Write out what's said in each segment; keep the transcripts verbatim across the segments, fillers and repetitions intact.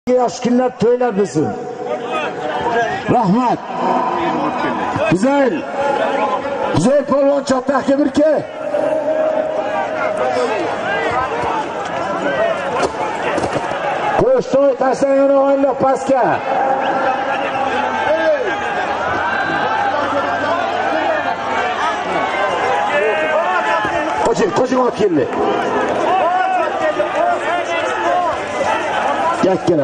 Yaxshi kunlar to'ylar bo'lsin. Rahmat. Güzel. Güzel polvon Choptaqqa bir ke. Qo'shto'y tashlangani o'yinlar pastga. Qo'shing, qo'shing olib keldi. Yakkala.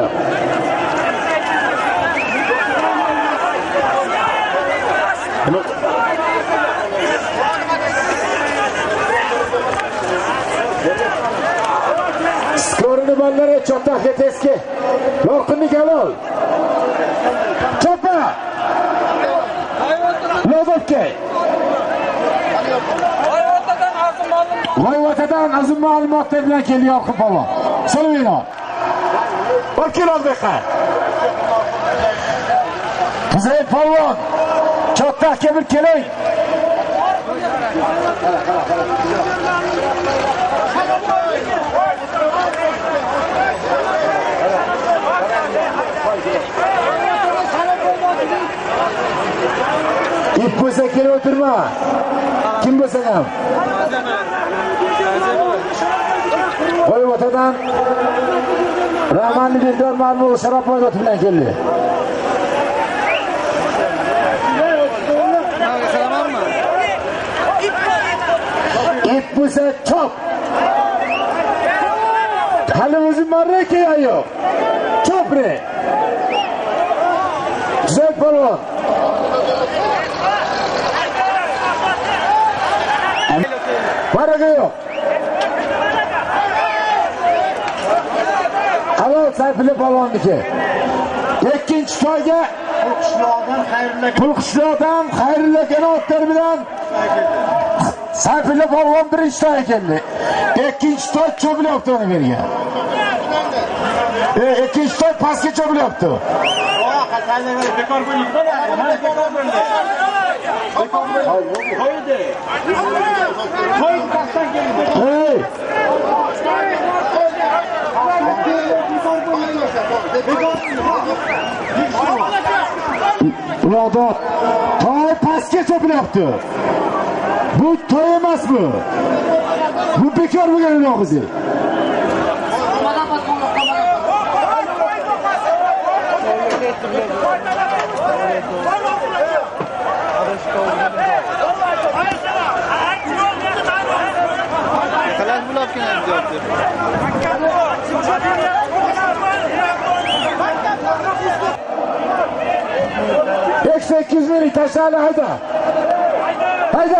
Skorini ballari Choptaqqa teski. Yorqinlik halol. Chopa. Lodovka. Voyvotadan azim ma'lumotlar bilan keldi Yorqin polvon. Salomino. Bakir olbeqa. Güzel polvon. Choptaqqa bir keling. İp bo'lsa kelib o'tirma. Kim bo'lsa ham. Voyvotadan Rahmanli Berdor Marmur Sharof Voyvota bilan keldi. İp bo'lsa chop. Hali o'zim marraka yo'q. Chopre. Güzel polvon. Baraka yo'q. Halol Sayfullo polvonniki. Ikkinchi to'yga Pulqishloqdan xayrli Pulqishloqdan xayrli kanotlar bilan Sayfullo polvon birinchi to'yga keldi. Ikkinchi to'y cho'pilyapti uni bergan. E, ikkinchi to'y pastga cho'pilyapti. Bekor bo'libdi. Bekor bo'ldi. Bekor bo'ldi. Qo'ydi. Qo'y pastdan keldi. Hey. Uloqda to'y pastga cho'pilyapti. Bu to'y emas bu. Bu bekor bo'lgan o'g'zi. Kalan bulab kelayapti. sekiz yüz ming tashladi hayda. Hayda.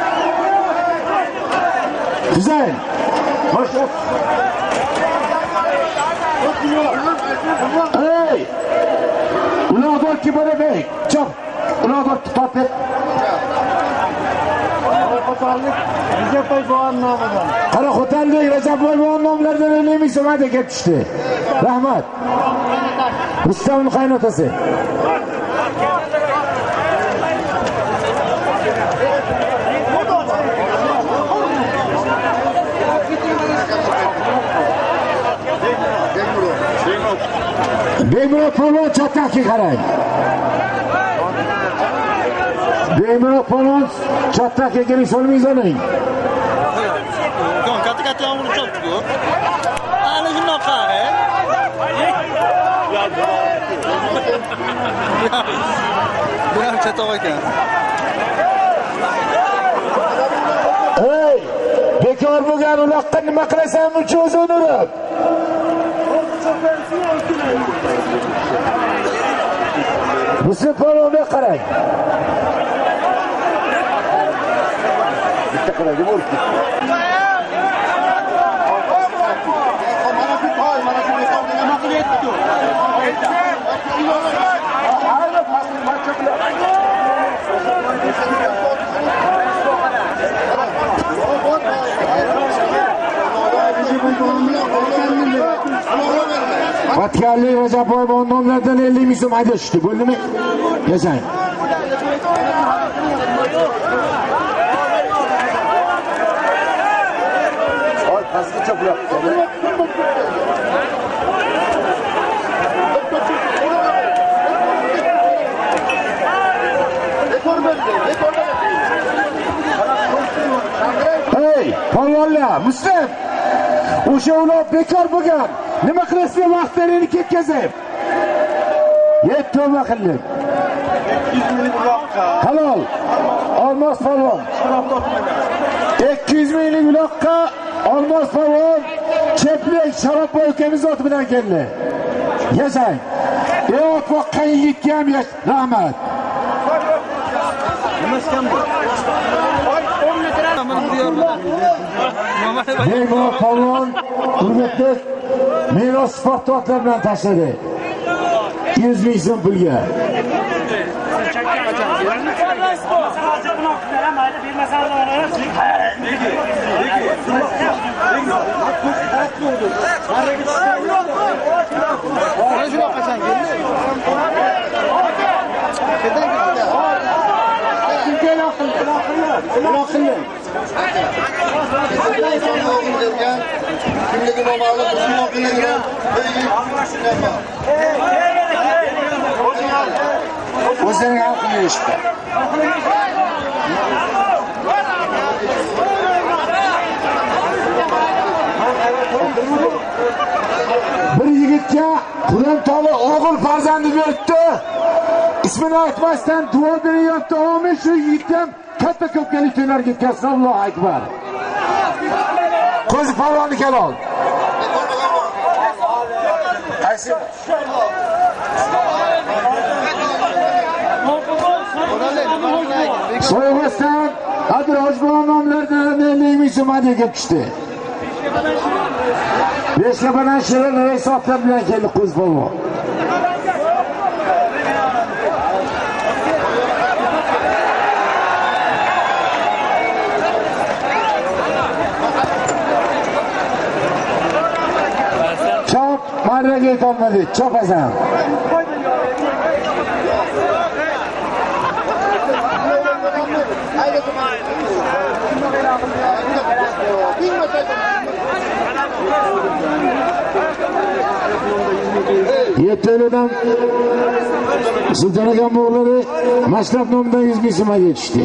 Güzel. Hoş ol. Hey. Uloqdor kim bor bey? Chop. Uloqdor tutib. Recep Boybo'g'an nomidan. Qara Xo'tanlik Recep Boybo'g'an nomlaridan ellik so'm hadiya kelib tushdi. Rahmat. Rustamning qaynotasi. Beymurod polvon Choptaqqa qarang. Beymurod polvon Choptaqqa keling solmingiz oling. Katta-katta yomg'ir chopdi-ku. Ana shundoq qara. Bu ham chatoq ekan. Hey, bekor bo'lgan uloqqa nima qilasan uch o'zini urib? Musa polvonga qarang. Bitta qarang, urdi. Mana shu to'y, mana shu bekorga nima qilyapti? Hayır, pasni macha bilan. Fatihali Recep Boybo'g'an nomlaridan ellik ming so'm hadiya tushdi. Bo'ldimi? Yashang. Oy, pastga cho'playapti. Muslim. O'sha ular bekor bo'lgan. Nima qilasizlar vaqtlarini ketkazib? Yet tavba qilib. ikki yuz minglik uloqqa. Halol. Olmos polvon. ikki yuz minglik uloqqa Olmos polvon Cheplik Sharobboy ukamiz oti bilan keldi. Yashang. Ey ot boqqan yigitga ham rahmat. Mehmon polvon Urgatdek meros sport otlar bilan tashladi. yuz ming so'm pulga. O'zining haqini eshitdi. Bir yigitga Quron toli o'g'il farzandi beribdi. Ismini aytmasdan duo beryapti. Amin shu yigitdan katta ko'pkalik to'ylar ketkazsin. Allohu akbar. Qo'zi polvonni kelol. Qaysi? So'yg'asdan Adiroj bo'lgan nomlardan ellik so'mga kelib tushdi. Beshkapadan shirin hisoblar bilan keldi qo'z polvon. Chop marraga yetolmadi. Chopasan. Yettelidan Sultan aka o'g'illari Mashraf nomidan yuz ming so'mga yetishdi.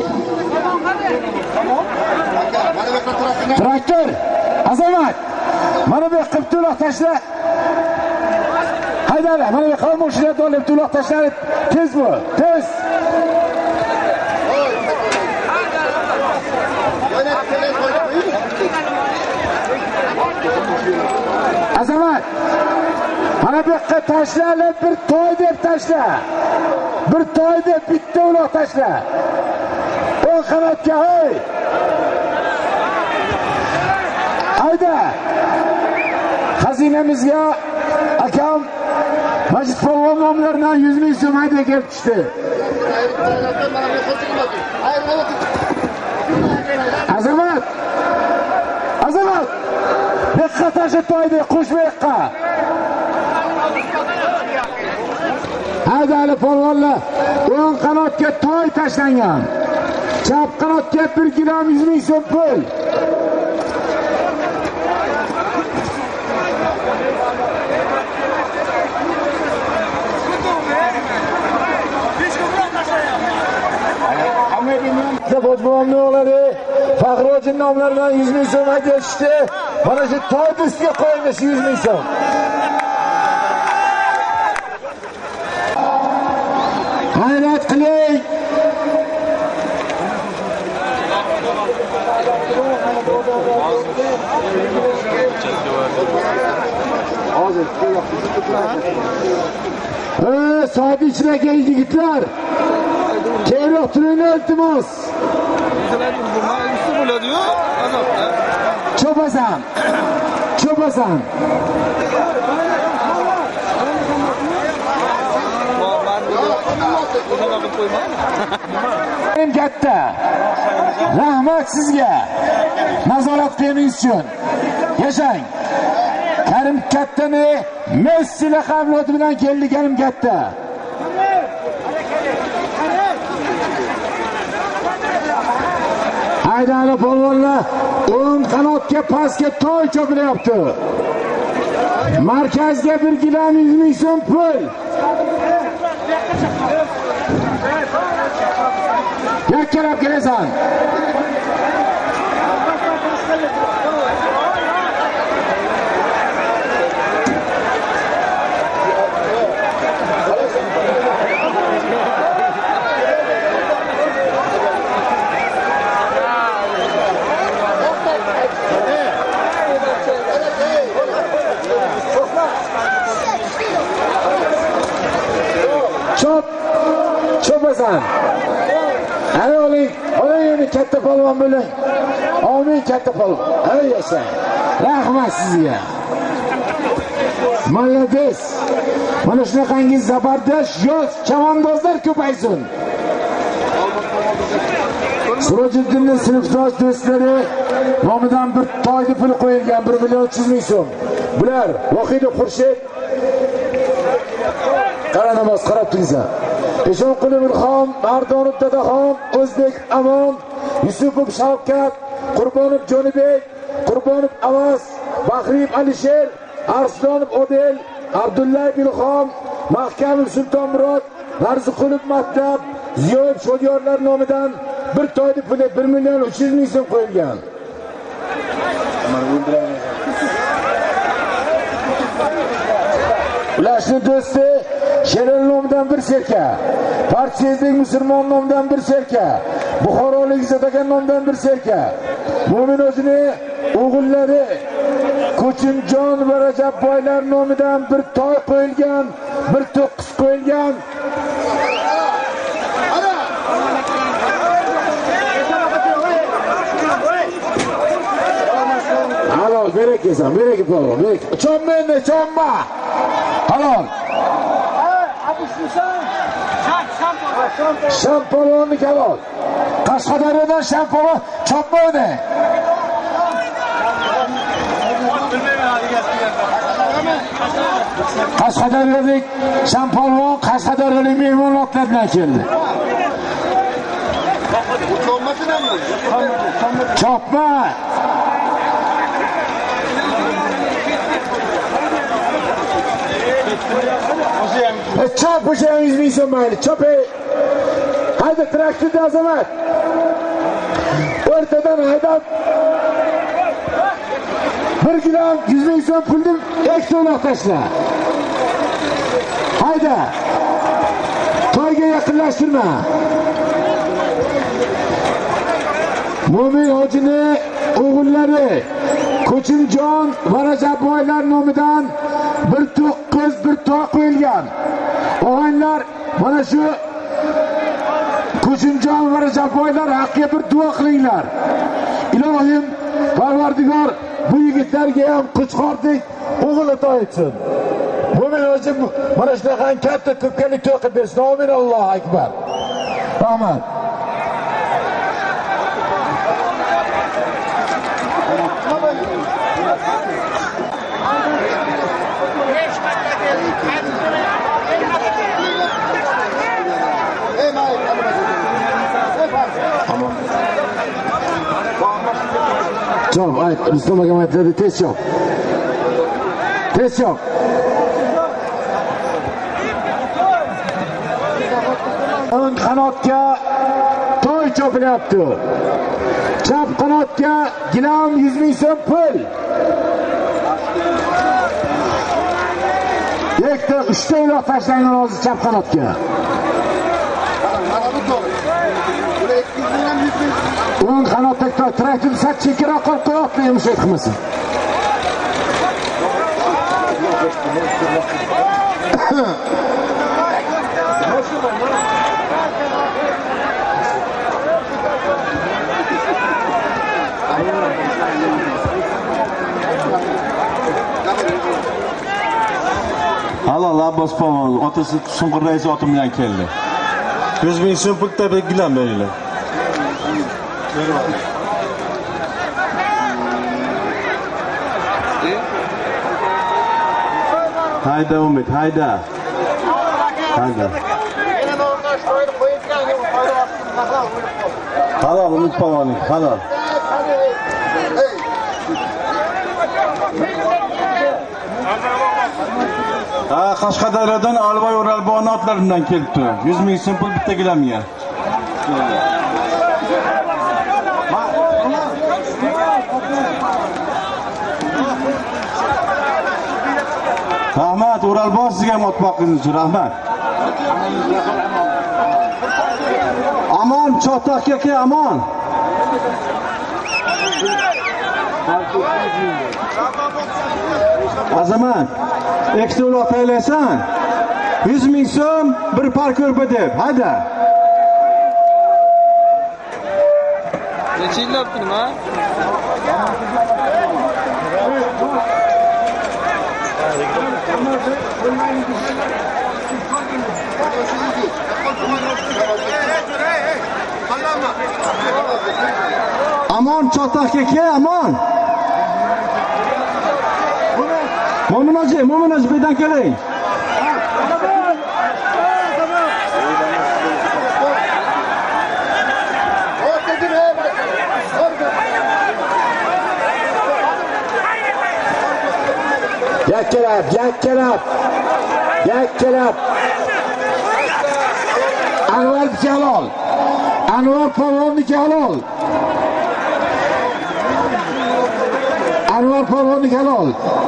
Traktor, Azamat. Mana bu qilib to'loq tashla. Haydala, mana bu qavm mashinalarni olib to'loq tashlab, tez bo'l, tez. Azamat. Mana bu yoqqa tashlanib bir to'y deb tashla. Bir to'y deb bitta uloq tashla. O'ng qanotga hey. Hayda. Xazinamizga akam Majid polvon nomlaridan yuz ming so'mga kelib tushdi. Azamat. Azamat. Bekqa tashib to'ydi, qo'shmayqa. Haydali polvonlar o'ng qanotga to'y tashlangan. Chap qanotga bir kilogram yuz ming so'm pul. Bojbonning o'g'lari Faxroddin nomlaridan yuz ming so'm aytishdi. Mana shu to'y ustiga qo'ymish yuz ming so'm. G'ayrat qiling. Hozir Ey, soat ichidagi yigitlar. Keyinroq turinglar iltimos. Cho'pasan. Cho'pasan. Eng katta rahmat sizga nazorat qilganingiz uchun. Yashang. Karim kattani Messi laqabi bilan keldi Karim katta. Haydali polvonlar o'ng qanotga pastga to'y cho'pilyapti. Markazga bir kilogram yuz ming so'm pul. Yakkalab kelasan. bo'lmasan. Ana oling, oling katta polvon bo'ling. Amin katta polvon. Ey yasha. Rahmat sizga. Malades. Mana shunaqangiz zabardast yosh chavandozlar ko'paysin. Sirojiddinning sinfdosh do'stlari nomidan bir toyni pul qo'yilgan bir million uch yuz ming so'm. Bular Vohidov Xurshid, Qara namoz qarab turinglar. Eshonqulov Ilhom, Mardonov Dadaxon, O'zbek Amon, Yusupov Shavkat, Qurbonov Jonibek, Qurbonov Avaz, Bahriyev Alisher, Arslonov Odel, Abdullayev Ilhom, Mahkamov Sultonmurod, Narziqulov Maktab, Ziyoyev Shodiyorlar nomidan bir toyni puli bir million uch yuz ming so'm qo'yilgan. Ularning do'sti Sherali nomidan bir serka, Partiyazlik musulmon nomidan bir serka, Buxorolik Zadagan nomidan bir serka, Mo'min o'zini o'g'illari Ko'chimjon va Rajabboylar nomidan bir toy qo'yilgan, bir to'qqiz qo'yilgan. Halol, berek esan, berek polvon, berek. Chomma endi, chomma. Halol. Sham polvonni halol. Qashqadaryodan Sham polvon chomma o'yna. Qashqadaryolik Sham polvon Qashqadaryolik mehmonlar bilan keldi. Chopma. Chop o'shangiz ming so'm mayli. Chop. Hayda traktorda azamat. O'rtadan haydab bir gram yuz ming so'm pulni ekto'noq tashla. Hayda. To'yga yaqinlashtirma. Mo'min hojini o'g'illari Ko'chimjon va Rajabboylar nomidan bir to'qqiz bir to'y qo'yilgan. O'g'illar mana shu Ko'chimjon va Rajabboylar haqqiga bir duo qilinglar. Ilohim Parvardigor bu yigitlarga ham qo'chqordek o'g'il ato etsin. Mo'min o'zi mana shunaqa katta ko'pkalik to'y qilib bersin. Amin. Allohu akbar. Rahmat. Çok, ayıp. Mustafa Kemal'de test yok. Test yok. Ön kanatga to'y chopilyapti. Chap qanotga gilam yuz ming so'm pul. Yakta uchta uloq tashlangan hozir chap qanotga. O'ng qanotda traktor sat chekkaroq qilib qo'yapti, yumshoq qilmasin. Halol Abbos polvon otasi Sunqur rais oti bilan keldi. yuz ming so'm pul tabrik bilan beringlar. Hayda Umid, hayda. Hayda. Halol Umid polvon, halol. Ha, Qashqadaryodan Alvoy O'ralboy otlar bilan kelibdi. yuz ming so'm pul bitta gilamga. Rahmat, O'ralboy sizga ham otmoqingiz uchun rahmat. Amon, Cho'toq aka, amon. Azamat, eksto'loq taylaysan. yuz ming so'm bir par ko'rpa deb. Hayda. Necha yil bo'libdi nima? Amon Cho'toq aka, amon. Mo'min hoji, Mo'min hoji birdan keling. Yakkalab, yakkalab. Yakkalab. Anvar Jalol. Anvar Polvonniki halol. Anvar Polvonniki halol.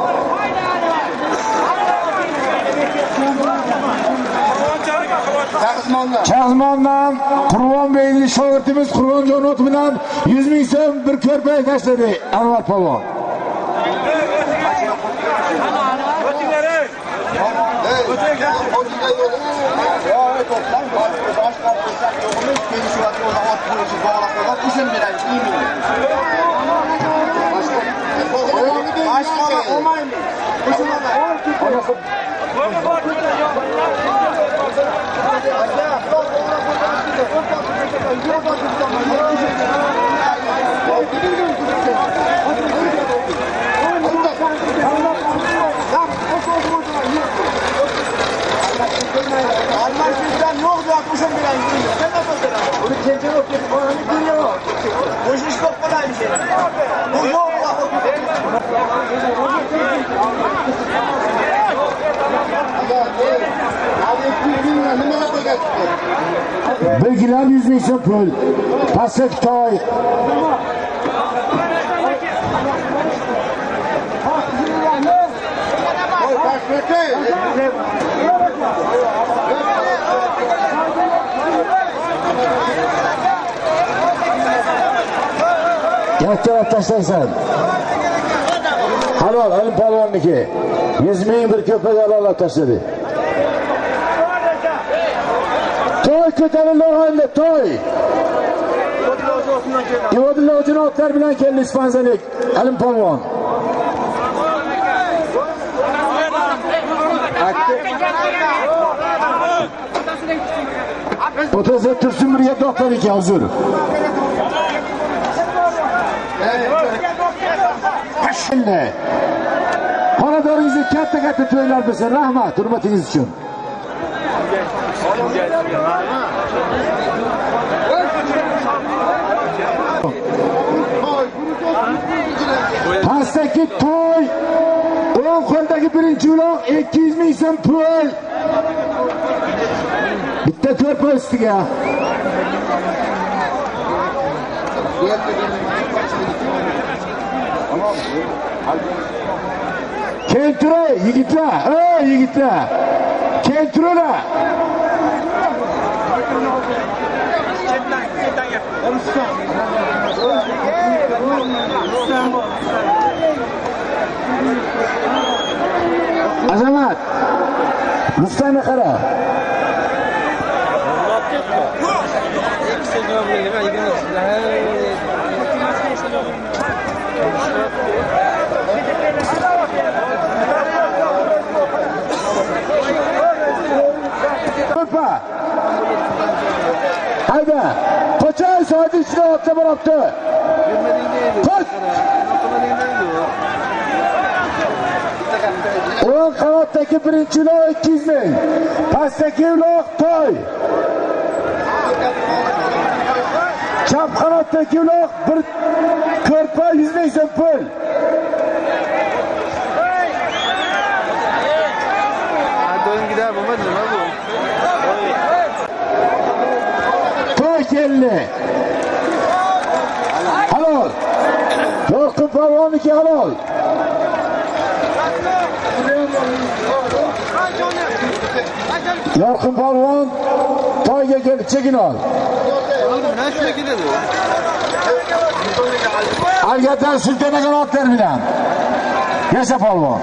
Chazmondan Qurbon Beyning shogirdimiz Qurbonjon ot bilan yuz ming so'm bir ko'rpa tashladi Anvar Polvon. Bilgiler yüz ming so'm pul. Pasek toy. Yakkalab tashlaysan. Halol, Alim Polvonniki. yuz ming bir ko'pak halolab tashladi. To'y ko'tarildi o'g'illar, to'y. Ivodillo uchun otlar bilan keldi ispanzalik Alim Polvon. O'tazda tursin bir yerda otlar ekan huzur. Xonadoringizga katta-katta to'ylar bo'lsin. Rahmat, hurmatingiz uchun. Pastdagi to'y, o'ng qo'ldagi birinchi uloq ikki yuz ming so'm pul. Bitta ko'rpa ustiga. Keltiray yigitlar, ey yigitlar. Keltiringlar. Azamat. Rustamni qara. Hayda, qo'chay soat ichida otda boribdi. Qo'ch. O'ng qavatdagi birinchi uloq ikki yuz ming. Pastdagi uloq to'y. Chap qanotdagi uloq bir ko'rpa yuz ming so'm pul. Do'ngida bo'lmadi nima bu? To'y keldi. Halol. Yorqin Polvonniki halol. Yorqin Polvon to'yga keldi, chekin ol. Nima keladi? Algatan sultanagan otlar bilan. Yasha Polvon.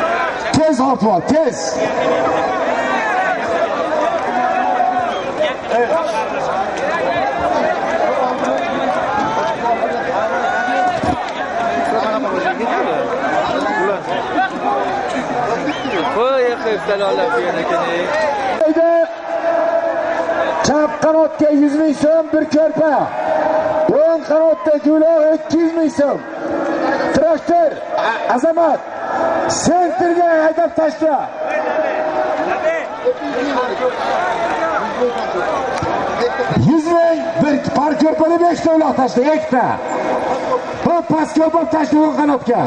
Tez otlar, tez. Chap qanotga yuz ming so'm bir ko'rpa. O'ng qanotda Guloq ikki yuz ming so'm. Traktor Azamat sentrga haydab tashla. yuz ming bir par ko'rpani besh ta uloq tashla ikkita. Bu pastga olib tashla o'ng qanotga.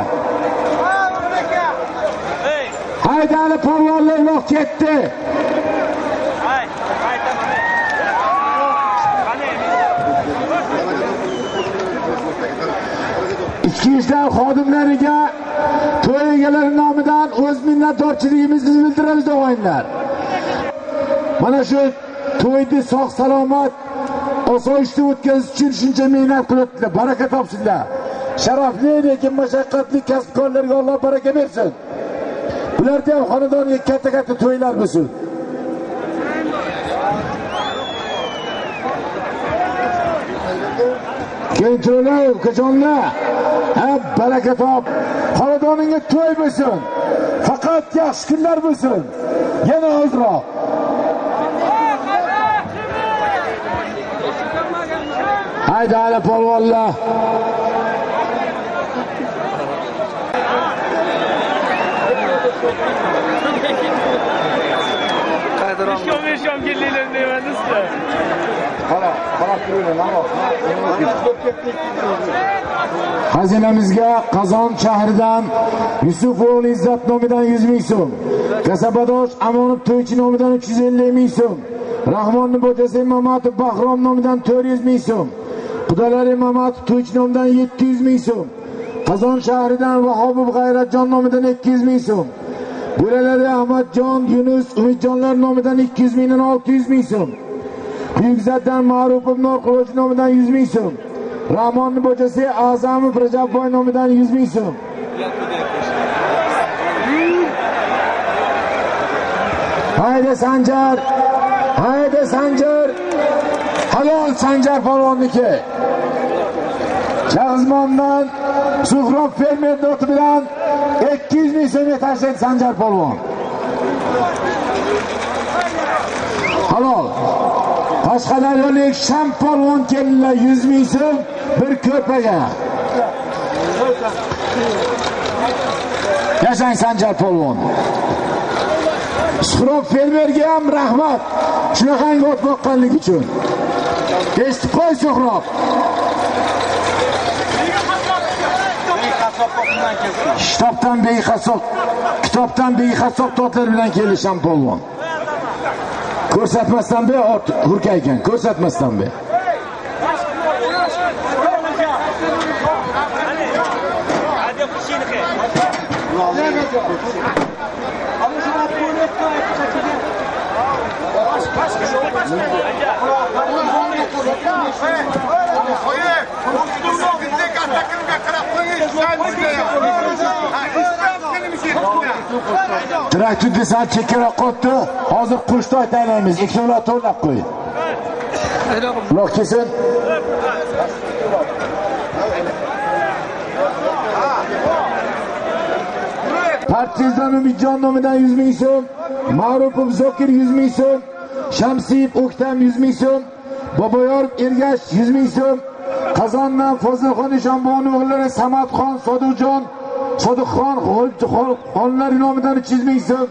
Haydali polvonlar uloq ketdi. Ichki ishlar xodimlariga to'y egalari nomidan o'z minnatdorchiligimizni bildiramiz o'g'aylar. Mana shu to'yni sog' salomat osoyishta o'tkazish uchun shuncha mehnat qilibdilar. Baraka topsinlar. Sharafli lekin mashaqqatli kasbkorlarga Alloh baraka bersin. Bularda ham xonadonga katta-katta to'ylar bo'lsin. Kentrolar, ukajonlar, hab baraka top. Xonadoningga to'y bo'lsin. Faqat yaxshi kunlar bo'lsin. Yana oldroq. Haydi ala polvonlar. Şom geldiler deymedinizmi? Hala, hala duruyor lan o. Xazinamizga Qozon shahridan Yusuf o'g'li Izzat nomidan yuz ming so'm, Kasabadosh Amonov to'ychi nomidan uch yuz ellik ming so'm, Rahmonning bochasi Mamatov Bahrom nomidan to'rt yuz ming so'm, Qudalari Mamatov to'ychi nomidan yetti yuz ming so'm, Qozon shahridan Vahobov G'ayratjon nomidan ikki yuz ming so'm, Bo'lalari Ahmadjon, Yunus, Umidjonlar nomidan ikki yuz mingdan olti yuz ming so'm, Buyukzatdan Ma'rufov Norqulov nomidan yuz ming so'm, Rahmonning bochasi A'zamov Rajabboy nomidan yuz ming so'm. Haydi Sanjar, haydi Sanjar. Halol Sanjar polvonniki. Chag'izmondan Suhrob fermer doti bilan ikki yuz ming so'mga tashlaydi Sanjar polvon. Halol. Qashqadaryolik Sham polvon keldilar yuz ming so'm bir ko'rpaga. Yashang Sanjar polvon. Suhrob fermerga ham rahmat. Shunaqangi ot boqqanligi uchun. Eshitib qo'y Suhrob. Kitobdan beqasob, kitobdan beqasob totlar bilan keldi Sham polvon. Ko'rsatmasdan be ot hurkaygan, ko'rsatmasdan be. Traktor desa chekkaroq qotdi. Hozir qo'shni aytaymiz. Ikkovlar to'lab qo'y. Uloq kelsin. Partizan Umidjon nomidan yuz ming so'm, Ma'rufov Zokir yuz ming so'm, Shamsiyev O'ktam yuz ming so'm, Boboyorov Ergash yuz ming so'm, Qozondan Fozilxon Eshonbonov o'g'illari Samadxon, Sodiqjon, Sodiqxon xonlar nomidan uch yuz ming so'm.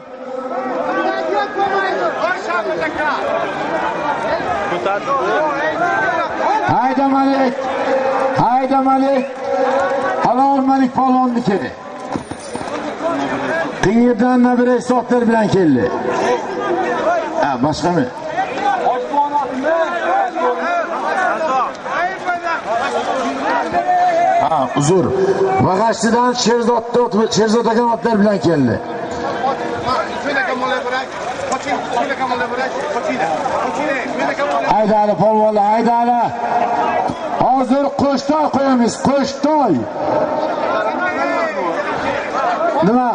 Hayda Malik, hayda Malik, Halol Malik polvonniki. Qiyirdan nabira hisoblar bilan keldi. Ha, boshqami? Ha, uzr. Vag'ashchidan Sherzod Sherzod aka otlar bilan keldi. Haydali polvonlar, haydali. Hozir qo'shtoy qo'yamiz, qo'shtoy. Nima?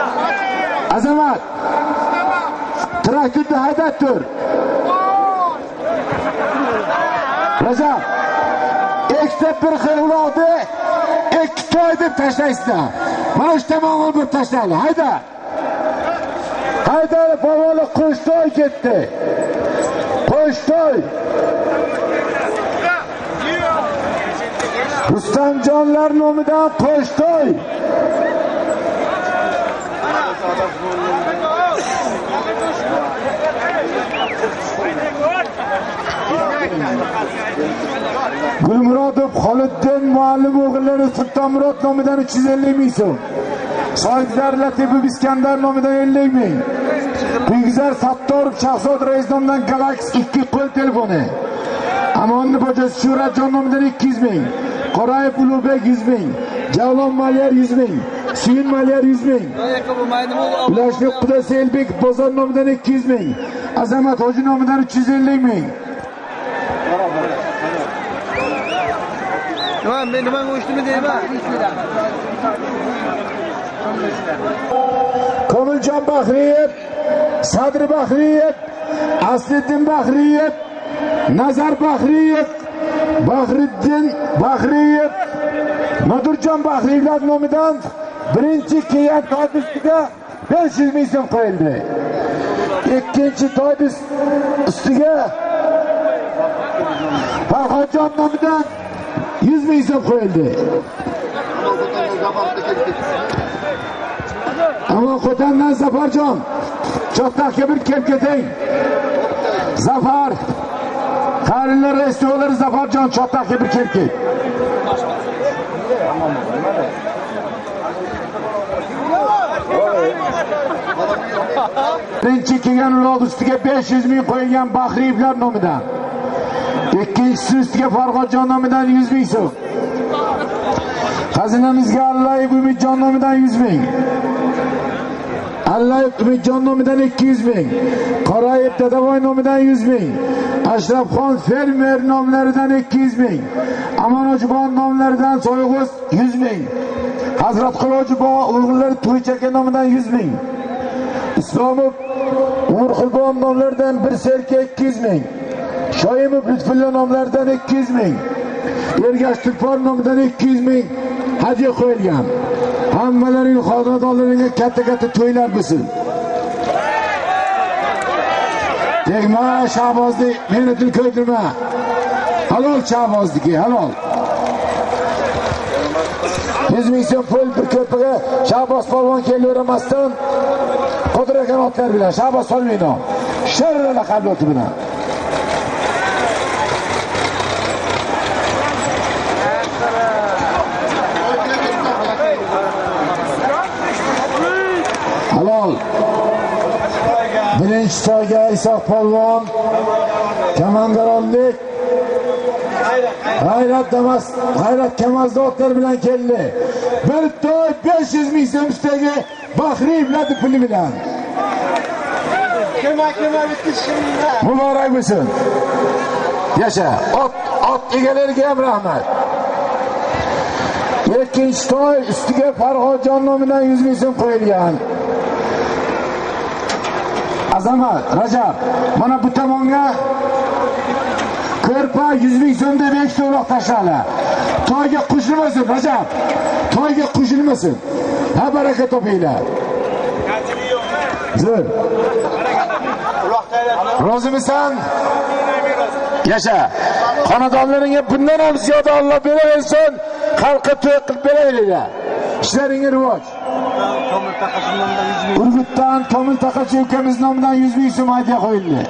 Azamat. Traktorni haydab tur. Rajab, ikkita bir xil uloqni ikki to'y deb tashlaysizlar. Mana shu tomonga bir tashlaylik. Hayda. Hayda, favoli Qo'shto'y ketdi. Qo'shto'y. Rustamjonlar nomidan Qo'shto'y. Gulmurodov Xoliddin muallim o'g'illari Sultonmurod nomidan uch yuz ellik ming so'm. Shoidlar Latifov Iskandar nomidan ellik ming. Buyukzar Sattorov Shahzod Rais nomidan Galaxy ikki qo'l telefoni. Amonni bojasi Shuratjon nomidan ikki yuz ming. Qorayev Ulug'bek yuz ming. Javlon Malyar yuz ming. Suyun Malyar yuz ming. Ulashbek Qudasi Elbek Bozor nomidan ikki yuz ming. Azamat Hoji nomidan uch yuz ellik ming. Nima, men nima o'shdimi deyman? Komiljon Bahriyev, Sadr Bahriyev, Asliddin Bahriyev, Nazar Bahriyev, Bahriddin Bahriyev, Madurjon Bahriyevlar nomidan birinchi kelgan to'ybistiga besh yuz ming so'm qo'yildi. Ikkinchi to'ybis ustiga Farhodjon nomidan yuz ming so'm qo'yildi. Ammo Qo'tandan Zafarjon, Cho'taqqa bir kelib keting. Zafar, qarilar restoranlari Zafarjon, Cho'taqqa bir kelib ket. Birinchi kelgan uloq ustiga besh yuz ming qo'yilgan Bahriyevlar nomidan. Ikkinchisi ustiga Farhodjon nomidan yuz ming so'm. Xazinamizga Allayev Umidjon nomidan yuz ming. Allayev Umidjon nomidan ikki yuz ming. Qorayev Dadavoy nomidan yuz ming. Ashrafxon Fermer nomlaridan ikki yuz ming. Amonojibon nomlaridan So'yg'uz yuz ming. Hazrat Qilojibon o'g'illari To'ychaka nomidan yuz ming. Islomov Umar Xulbon nomlaridan bir serka ikki yuz ming. Shoimov Lutfulla nomlaridan ikki yuz ming. Ergash Tulpor nomidan ikki yuz ming hadya qo'yilgan. Hammalaring xonadonlaringga katta-katta to'ylar bo'lsin. Tegma Shahbozni meni til ko'ydirma. Halol Shahbozniki, halol. yuz ming so'm pul bir ko'rpaga Shahboz polvon kelavermasdan qo'diragan otlar bilan Shahboz Solminov. Sharrala qabloti bilan. Halol. Birinchi to'yga Isoq polvon, Kamangaronlik, G'ayrat Damas, G'ayrat Kamazda otlar bilan keldi. Bir to'y besh yuz ming so'm ustidagi Bahriyevlar puli bilan. Kema-kema bitishimda. Muborak bo'lsin. Yasha, ot ot egalariga ham rahmat. Ikkinchi to'y ustiga Farhodjon nomidan yuz ming so'm qo'yilgan. Azamat, Rajab, mana bu tomonga ko'rpa yuz ming so'm deb ikkita uloq tashladi. To'yga qo'shilmasin, Rajab. To'yga qo'shilmasin. Ha baraka topinglar. Zo'r. Rozimisan? Yasha. Xonadonlaringga bundan ham ziyoda Alloh beraversin. Xalqqa to'y qilib beraveringlar. Ishlaringga rivoj. Urgutdan Komil Taqachi ukamiz nomidan yuz ming so'm hadya qo'yildi.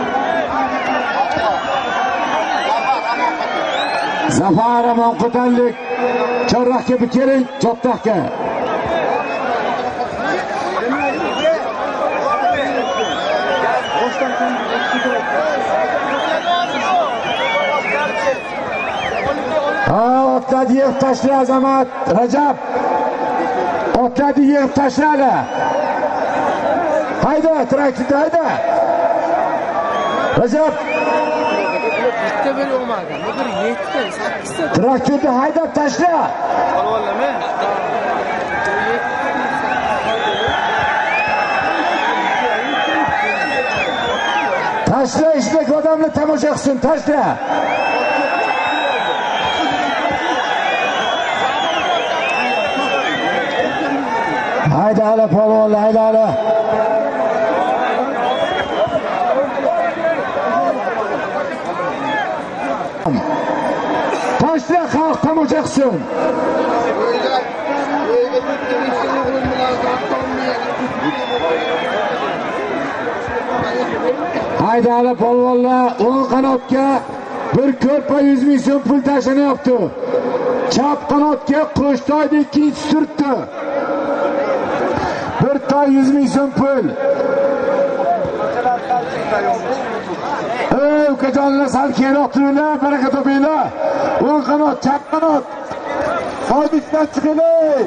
Zafar Amon Qo'tanlik Chorrahga bir keling, Cho'taqqa. Ha, otlarni yig'ib tashla Azamat, Rajab. Otlarni yig'ib tashladi. Hayda, traktorda hayda. Rajab. Bitta bir olmadi. Bir yetti, sakkizta. Traktorda haydab tashla. Polvonlarmi? Tashla, ishlik odamni tomosha qilsin, tashla. Haydi hala polvonlar, haydi hala. Toshla xalq tomosha qilsin. Haydi hala polvonlar, o'ng qanotga bir ko'rpa yuz ming so'm pul tashlanyapti. Chap qanotga Qo'shtoyni ikkinchi turtdi. Bir toy yuz ming so'm pul. Ey ukajonlar, sal keyinroq turinglar, baraka topinglar. O'ng qanot, chap qanot. Foydasidan chiqinglar.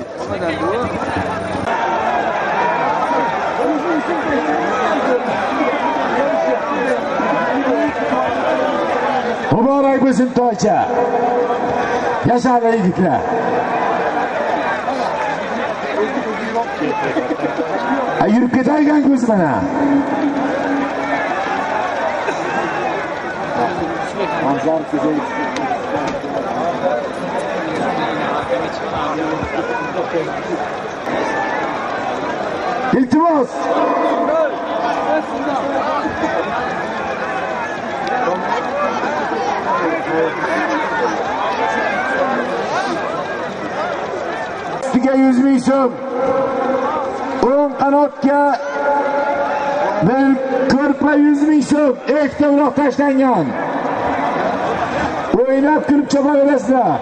Muborak bo'lsin toycha. Yashanglar yigitlar. Ay yurib ketaygan ko'z mana. Manzar ko'zay. İltimos. Üstüge yüz ming so'm. O'ng qanotga bir ko'rpa yuz ming so'm. Ekta uloq tashlangan. O'ynab kirib chopaverasizlar.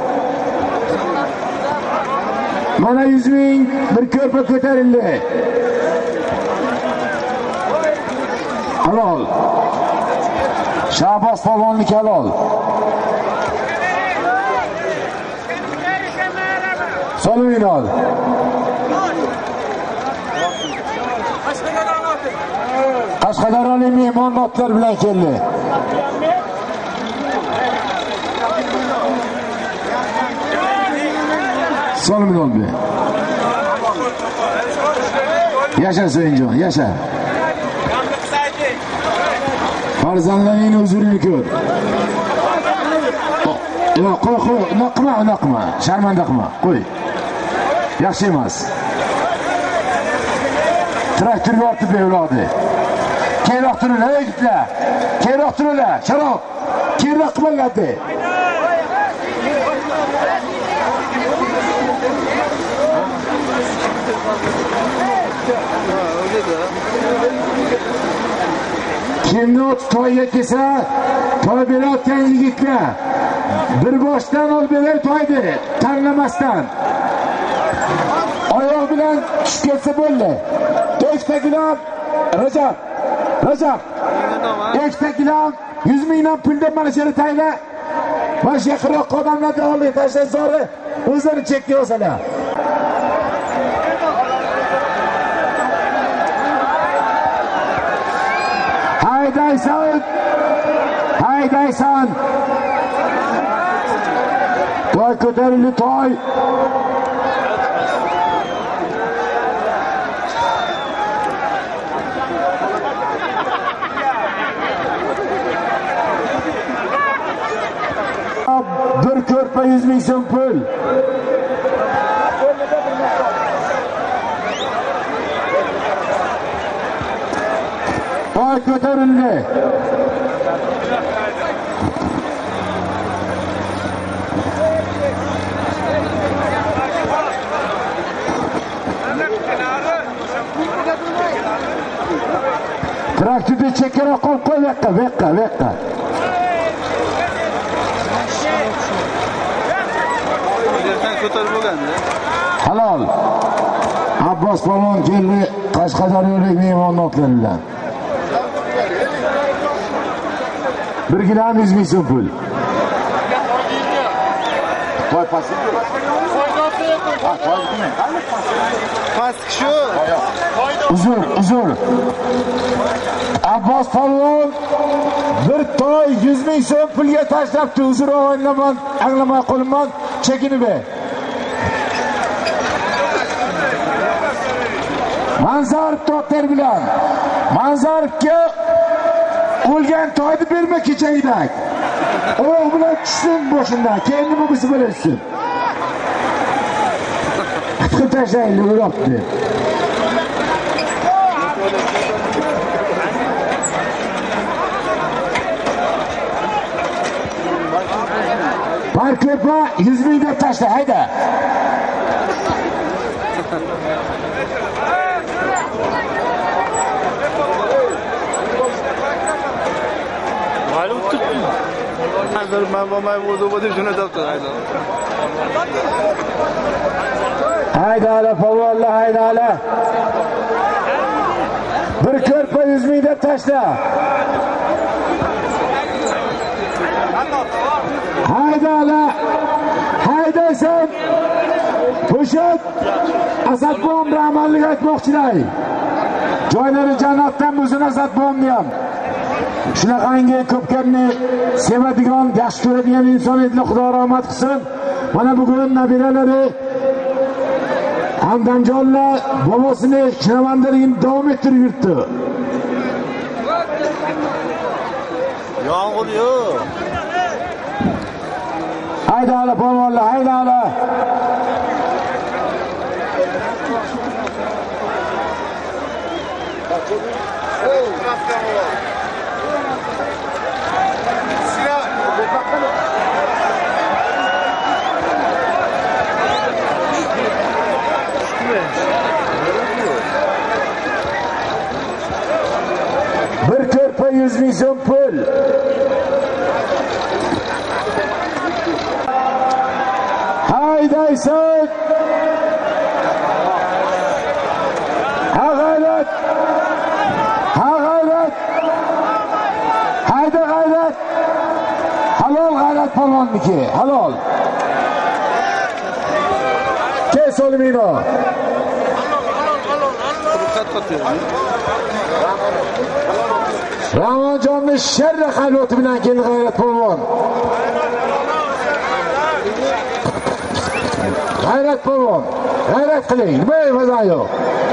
Mana yuz ming bir ko'rpa ko'tarildi. Halol. Shahboz polvonlik halol. So'ling ol. Qashqadaryolik mehmon otlar bilan keldi. So'ling ol be. Yasha So'yinjon, yasha. Farzandlaringni huzurini ko'r. Yo'q, qo'y, qo'y, unaqa qilma, unaqa qilma. Sharmanda qilma, qo'y. Yaxshi emas. Traktorga ortib beradi. Keyinroq turinglar, yigitlar. Keyinroq turinglar, Sharof. Keyinroq qilinglar. Kimni ot to'yga kelsa, to'y berayotgan yigitlar bir boshdan olib beray to'ydi, tanlamasdan. Oyoq bilan tushib ketsa bo'ldi. Ektagilar Rajab. Rajab. Ektagilar yuz mingdan puldan mana shuni tayla. Mana shu yaqinroq odamlarni olib tashlasa, o'zlari chekka olsalar. Haydaysan. Haydaysan. To'y ko'tarildi, to'y. Bir ko'rpa yuz ming so'm pul. To'y ko'tarildi. Traktorda chekkaroq qolib qo'y, yoqqa, yoqqa, yoqqa. Ko'tarib bo'lganda. Halol. Abbos polvon keldi, Qashqadaryolik mehmon otlar bilan. Bir gilam yuz ming so'm pul. To'y pasti. Pastki shu. Uzr, uzr. Abbos polvon bir to'y yuz ming so'm pulga tashlabdi. Uzr, o'ynaman, anglamay qo'limman, chekinib ber. Manzarov to'xtar bilan. Manzarovga o'lgan to'yni berma kechagidak. O'q bilan tushsin boshimdan, keyin nima bo'lsa bo'lasin. Qitqib tashlaylik, urabdi. bir ko'rpa yuz ming deb tashla, hayda. Ma'lum tutding. Hozir men bo'lmay o'zi o'zi shuni topdi. Hayda ala polvonlar, hayda ala. Bir ko'rpa yuz ming deb tashla. Hayda ala. Haydaysan. To'shat Asadbon Brahmanlik aytmoqchilar. Joylari jannatdan bo'lsin Asadbonni ham. Shunaqangi ko'pkarni sevadigan, yaxshi ko'radigan inson edi, Xudo rahmat qilsin. Mana bugun nabiralari Hamdamjonlar bobosini shinavandaligini davom ettirib yuribdi. Yomg'ir yo'q. Hayda ala polvonlar, hayda ala. Bir ko'rpa yuz ming so'm pul. Haydaysan. Ha g'ayrat. Ha g'ayrat. Hayda g'ayrat. Halol g'ayrat polvonniki, halol. Kes olmino. Ramazonning sharri hayloti bilan keldi g'ayrat polvon. G'ayrat polvon, g'ayrat qiling, nima mazan yo'q.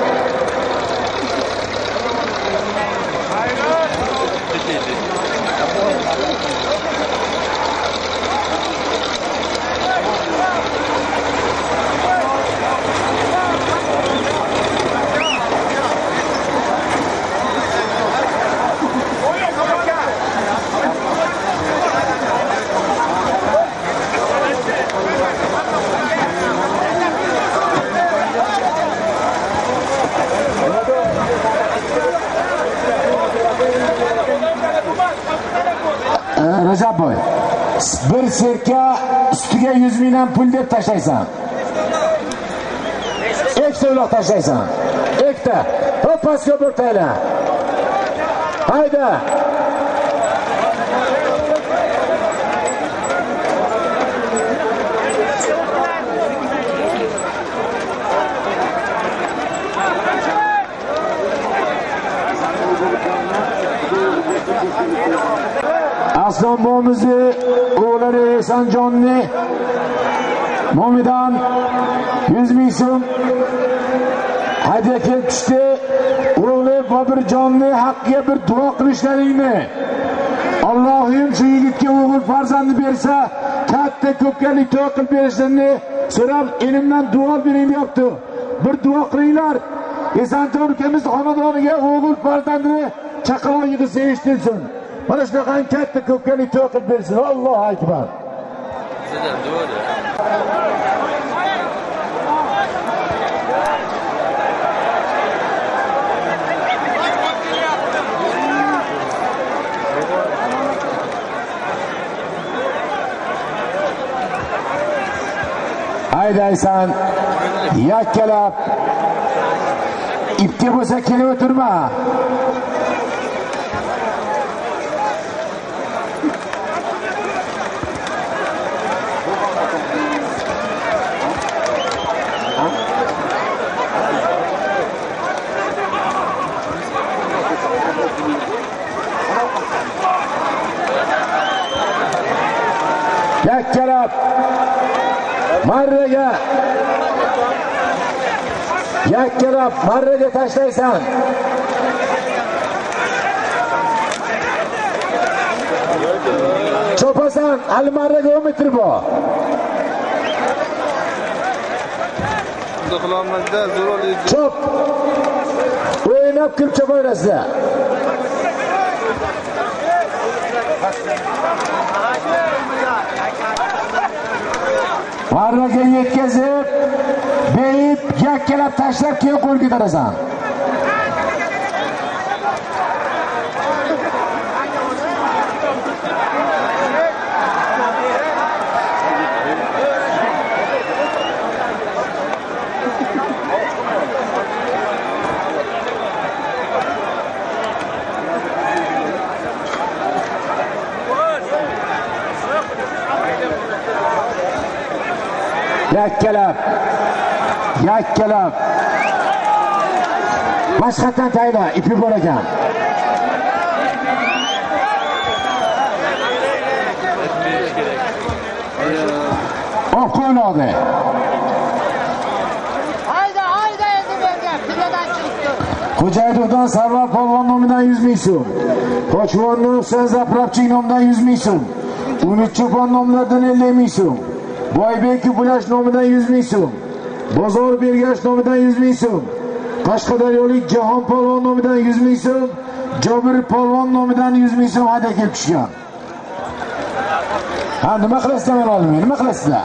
Rajabboy, bir serka ustiga yuz mingdan pul deb tashlaysan. Ekta uloq tashlaysan. Ekta. Hop pastga bo'rtayla. Hayda. Aslon bobomizni o'g'lari Esonjonni nomidan yuz ming so'm hadya kelib tushdi. O'g'li Bobirjonni haqqiga bir duo qilishlaringni. Allohim shu yigitga o'g'il farzandni bersa, katta ko'pkalik to'y qilib berishini so'rab, elimdan duo bering deyapti. Bir duo qilinglar. Esonjon ukamiz xonadoniga o'g'il farzandini chaqaloq yig'i sevishtirsin. Mana shunaqa katta ko'pkalik to'y qilib bersin. Allohu akbar. Haydaysan, yakkalab ipga bo'lsa kelib o'tirma. Yakkalab marraga yakkalab marraga tashlaysan. Chopasan, hali marraga o'n metr bor. Chop. O'ynab kirib chopaverasizlar. Marraga yetkazib, beyib, yakkalab tashlab keyin qo'l ko'tarasan. Yakkalab, yakkalab. Mashqatdan tayla, ipi bor ekan. Of qo'yiladi. Hayda, hayda endi menga piyodan chiqdi. Xo'jaydovdan Sarvar polvon nomidan yuz ming so'm. Qo'chvonning Husayn Zapravchik nomidan yuz ming so'm. Umid Cho'pon nomlaridan ellik ming so'm. Boybek Bulash nomidan yuz ming so'm. Bozor Bergash nomidan yuz ming so'm. Qashqadaryolik Jahon polvon nomidan yuz ming so'm. Jobir polvon nomidan yuz ming so'm hadya kelib tushgan. Ha, nima qilasizlar men oldimga? Nima qilasizlar?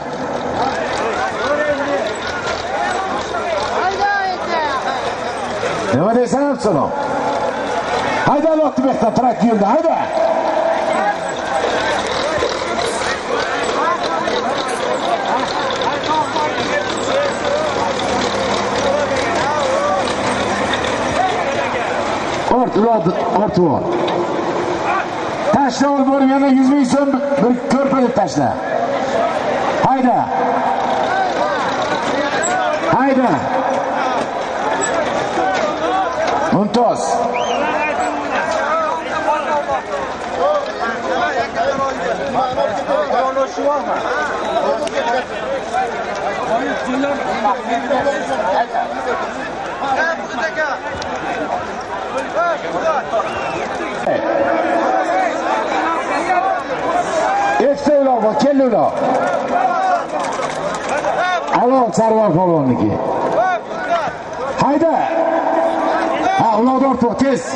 Hayda endi. Nima deysan, Absalom? Hayda, Loqtibekdan trak yo'lda, hayda. Ort, uloq, ortib ol. Tashla ol borib yana yuz ming so'm bir ko'rpa deb tashla. Hayda. Hayda. Mumtoz. Ekstra uloq bor, keldi uloq. Alon Sarvar polvonniki. Hayda. Ha, uloqni ortib ol, tez.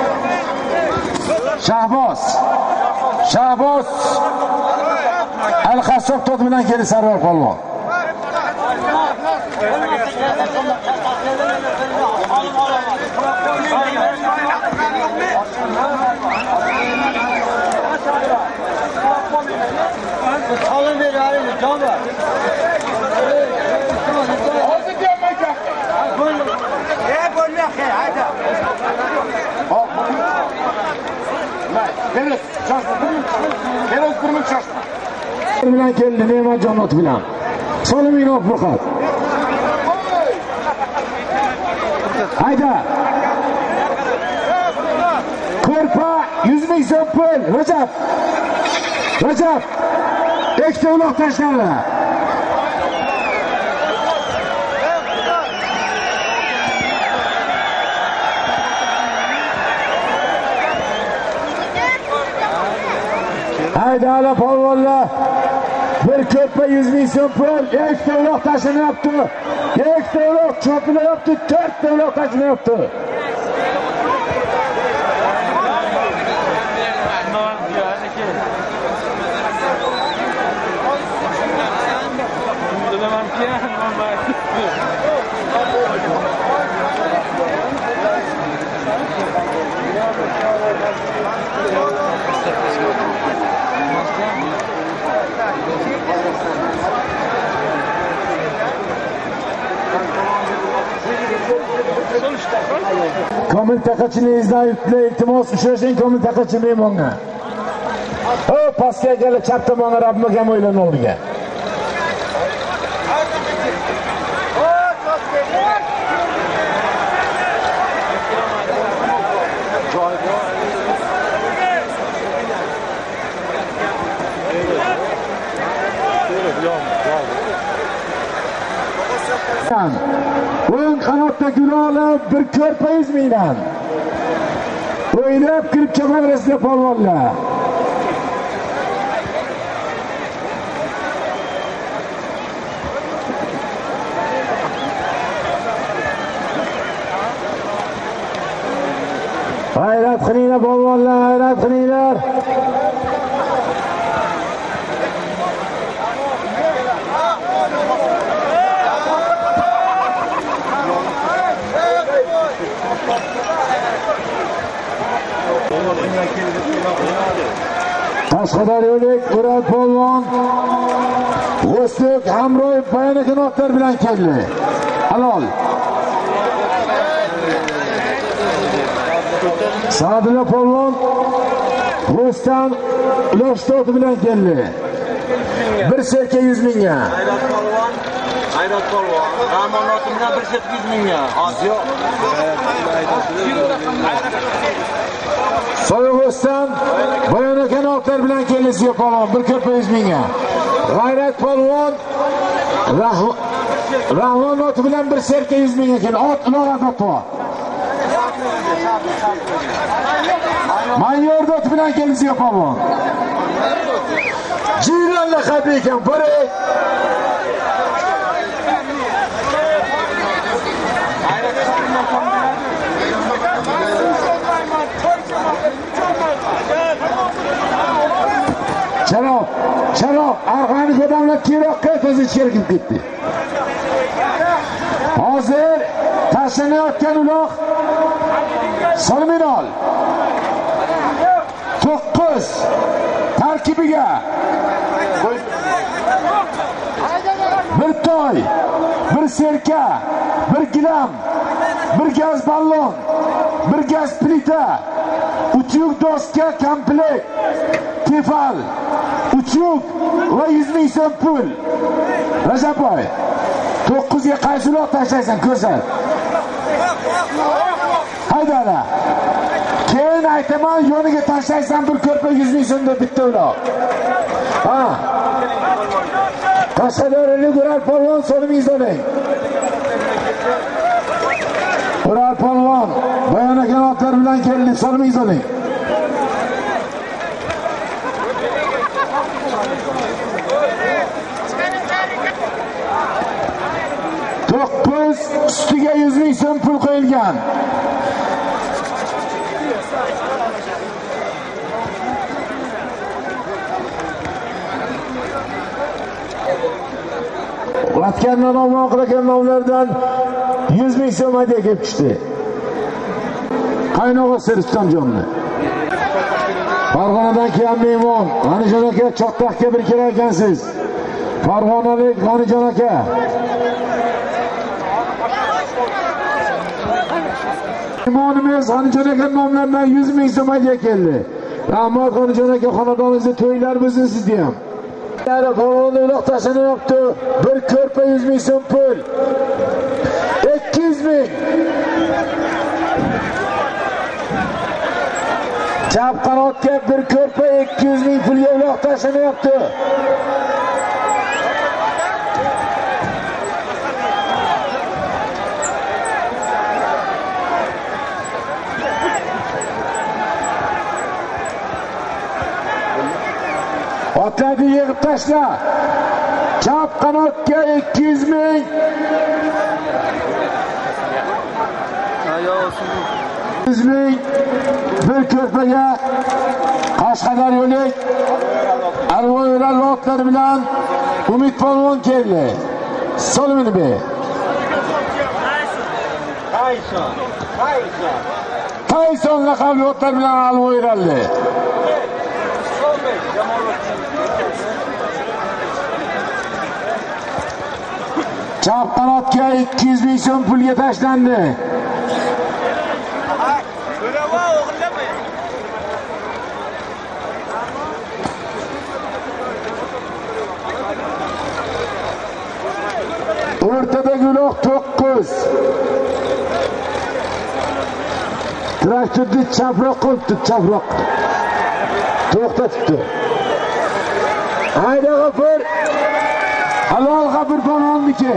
Shahboz. Shahboz. Al-Qassob tot bilan keldi Sarvar polvon. Alın ver alayım, can var. Hozir kelmaydi. E bo'lmaydi, hayda. Hop. Kerak, shoshma. Kerak turmuş shoshma. Bilan keldi Ne'matjon ot bilan. Soliminov Furqat. Hayda. Ko'rpa yuz ming so'm pul. Rajab. Rajab. Ikkita uloq tashladi. Hayda ala polvonlar. Bir ko'rpa yuz ming so'm pul. Ikkita uloq tashlanayapti. Ikkita uloq chopilayapti. To'rtta uloq tashlanayapti. Komil taqachilingizdan iltimos uchrashing komil taqachi mehmonga. O pastga kelib chap tomonga Rabbimga mo'ylan oldiga. O'ng qanotda Gulolov bir ko'rpa yuz mingdan. O'ynab kirib chamarasida polvonlar. G'ayrat qilinglar polvonlar, g'ayrat qilinglar. Qashqadaryolik Ural polvon O'slik Hamroyev Bayanakon otlar bilan keldi. Halol. Sadulla polvon Rustam Uloshtot bilan keldi. Bir serka yuz mingga. G'ayrat polvon, G'ayrat polvon. Ramon otimdan bir serka yuz mingga. Az yo'q. Soyug'iston Bayanakon otlar bilan keldi Ziyo polvon bir ko'rpa yuz mingga. G'ayrat polvon Rahmon oti bilan bir serka yuz mingga keldi. Ot ular otwa. Mayor oti bilan keldi Ziyo polvon. Jiran laqabi ekan, boray. Sharof, Sharof, Arg'ani odamlar keroqqa ko'z ichkari kirib ketdi. Hozir tashlanayotgan uloq Solminol to'qqiz tarkibiga bir toy, bir serka, bir gilam, bir gaz ballon, bir gaz plita, utyug doska komplekt, tefal, utyug va yuz ming so'm pul. Rajaboy, to'qqizga qaysi uloq tashlaysan ko'rsat. Haydala. Keyin aytaman, yoniga tashlaysan bir ko'rpa yuz ming so'mda bitta uloq. Ha. Qashqadaryolik Ural polvon so'limingizni oling. Ural polvon Bayanakon otlar bilan keldi, so'limingizni oling. to'qqiz ustiga yuz ming so'm pul qo'yilgan. Vatkandan omon qilgan nomlardan yuz ming so'm hadiya kelib tushdi. Qaynog'i Siristonjonni. Farg'onadan kelgan mehmon, G'anijon aka Chottoqqa bir kelar ekansiz. Farg'onalik G'anijon aka. Mehmonimiz G'anijon aka nomlaridan yuz ming so'm hadiya keldi. Rahmat G'anijon aka, xonadoningizda to'ylar bo'lsin sizga ham. Yara polvonni uloq tashlanyapti. Bir ko'rpa yuz ming so'm pul. ikki yuz ming. Chap qanotga bir ko'rpa ikki yuz ming pulga uloq tashlanyapti. Otlarni yig'ib tashla. Chap qanotga ikki yuz ming. yuz ming bir ko'rpaga Qashqadaryolik Arvoylar otlar bilan Umid polvon keldi. Solmini be. Tayson, Tayson. Tayson laqabli otlar bilan Arvoylarli. Chap qanotga ikki yuz ming so'm pulga tashlandi. O'rtadagi uloq to'qqiz. Traktorni chaproq qo'yibdi, chaproq. To'xtatibdi. Hayda G'afur. Halol G'afur polvonniki.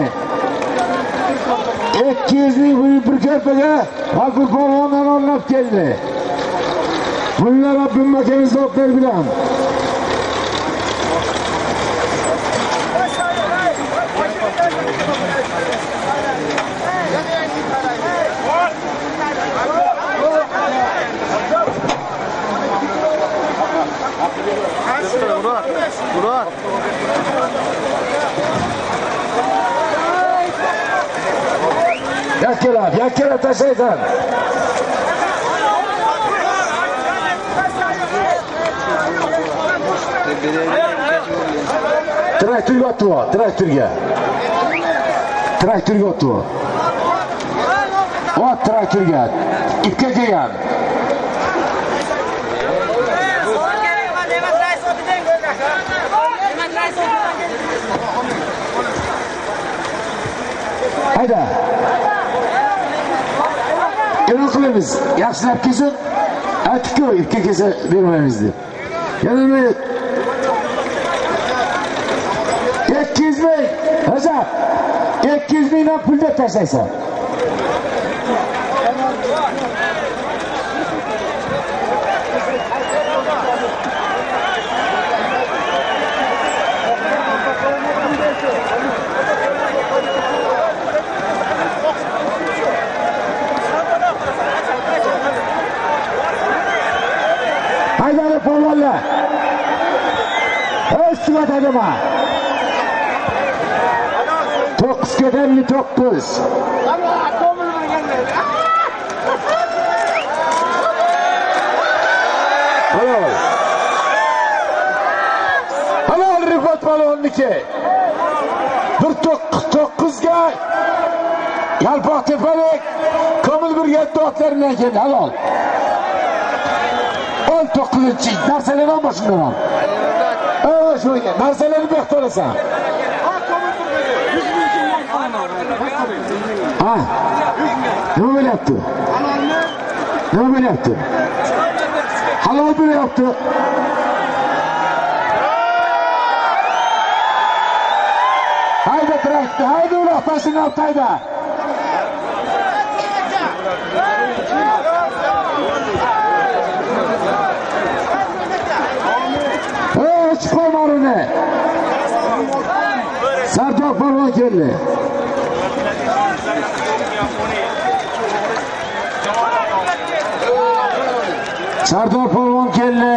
ikki yuz ming bir ko'rpaga G'afur polvondan olib keldi. Bunlar Rabbim akamiz otlar bilan. Akkana tashlaysan. Traktorga otdi, traktorga. Traktorga otdi. Ot traktorga. İpga kelgan. Hayda. E'lon qilamiz. Yaxshilab kelsin. Aytib-ku, ipga kelsa bermaymiz deb. Yana nima? ikki yuz ming. Hazar. ikki yuz mingdan pul deb tashlaysan. Haydari polvonlar. O'zga dadima. to'qqiz ellik to'qqiz. Halol. Halol Rifat polvonniki. bir to'qqiz ga Yalpoq tepalik Komil brigada otlaridan keldi. Halol. o'n to'qqizinchi narsalarni olmashindan ol. Ava shu ekan. Narsalarni bextor olasan. Ha. Nima bo'lyapti? Nima bo'lyapti? Halol bo'lyapti. Hayda traktor, hayda uloq tashini olib hayda. Chiqolmarini. Sardor polvon keldi. Sardor polvon keldi.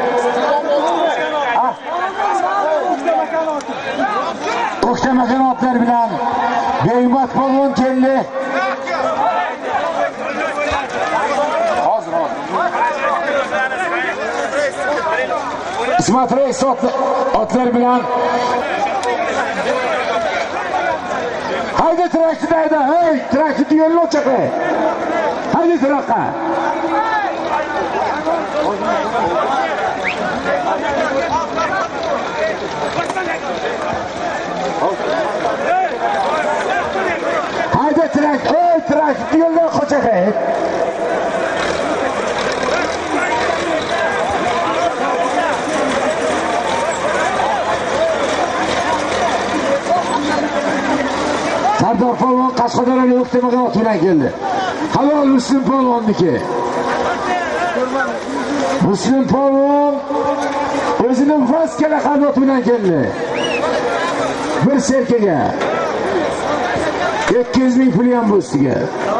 O'ktama kanotlar bilan Beymat polvon keldi. Hozir hozir. Ismat Reis otlar bilan hayda traktor hayda, hey traktor yo'lni o'chaqi. Hayda traktor. Hayda traktor, hey traktor yo'lni o'chaqi. Sardor polvon Qashqadaryoga o'qitmagan ot bilan keldi. Halol Muslim polvonniki. Muslim polvon o'zining vaskala qanot bilan keldi. Bir serkaga. ikki yuz ming pul ham bu ustiga.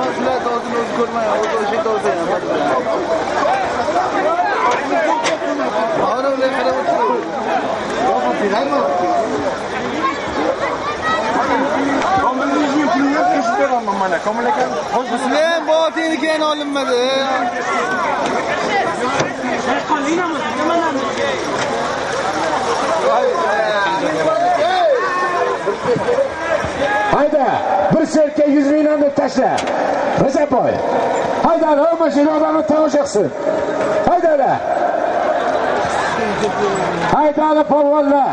Muslim botini keyin olinmadi. Hayda, bir serka yuz mingdan deb tashla. Razapoy. Hayda, hamma shuni odamni tomosha qilsin. Hayda. Hayda polvonlar.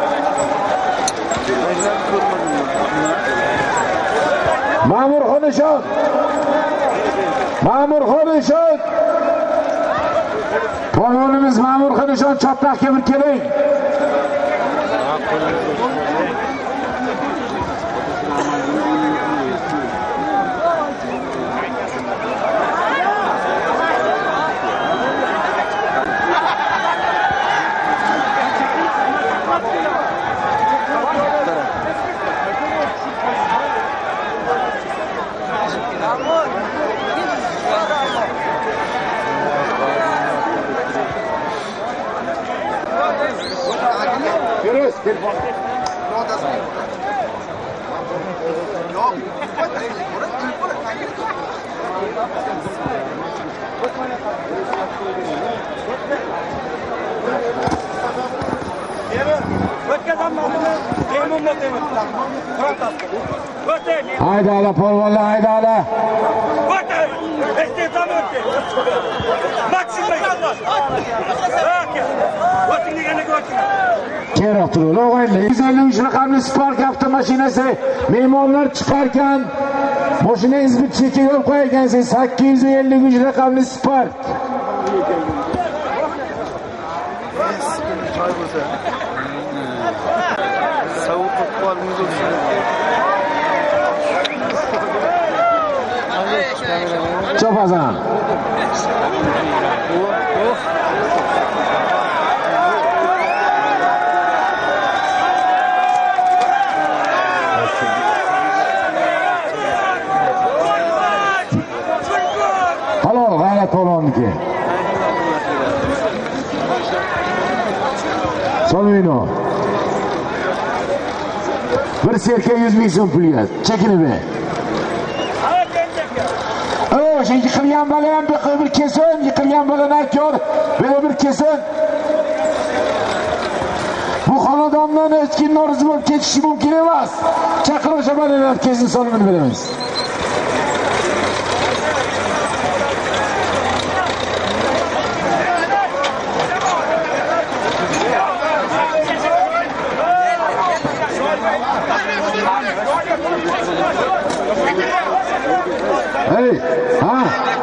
Ma'mur Xonishon. Ma'mur Xonishon. Polvonimiz Ma'mur Xonishon chapdaqqa bir keling. Yürüz, telefon. Yok. Haydi ala polvonlar, haydi ala. Kerak turib, o'g'aylar. yuz ellik uch raqamli Spark avtomashinasi mehmonlar chiqarkan mashinangiz bir chekka yo'l qo'ygansiz. sakkiz yuz ellik uch raqamli Spark. Çapazan. Halol g'ayrat polvonniki. Solvino. Bir serka yuz ming so'm pulga. Chekini be. O, şey yıkılgan balan bir kesin, yıkılgan balan akyor, böyle bir kesin. Bu xonadondan hech kim norozi bo'lib ketishi mumkin emas. Chaqirish balalar kesin sonini beramiz. Hey, ha.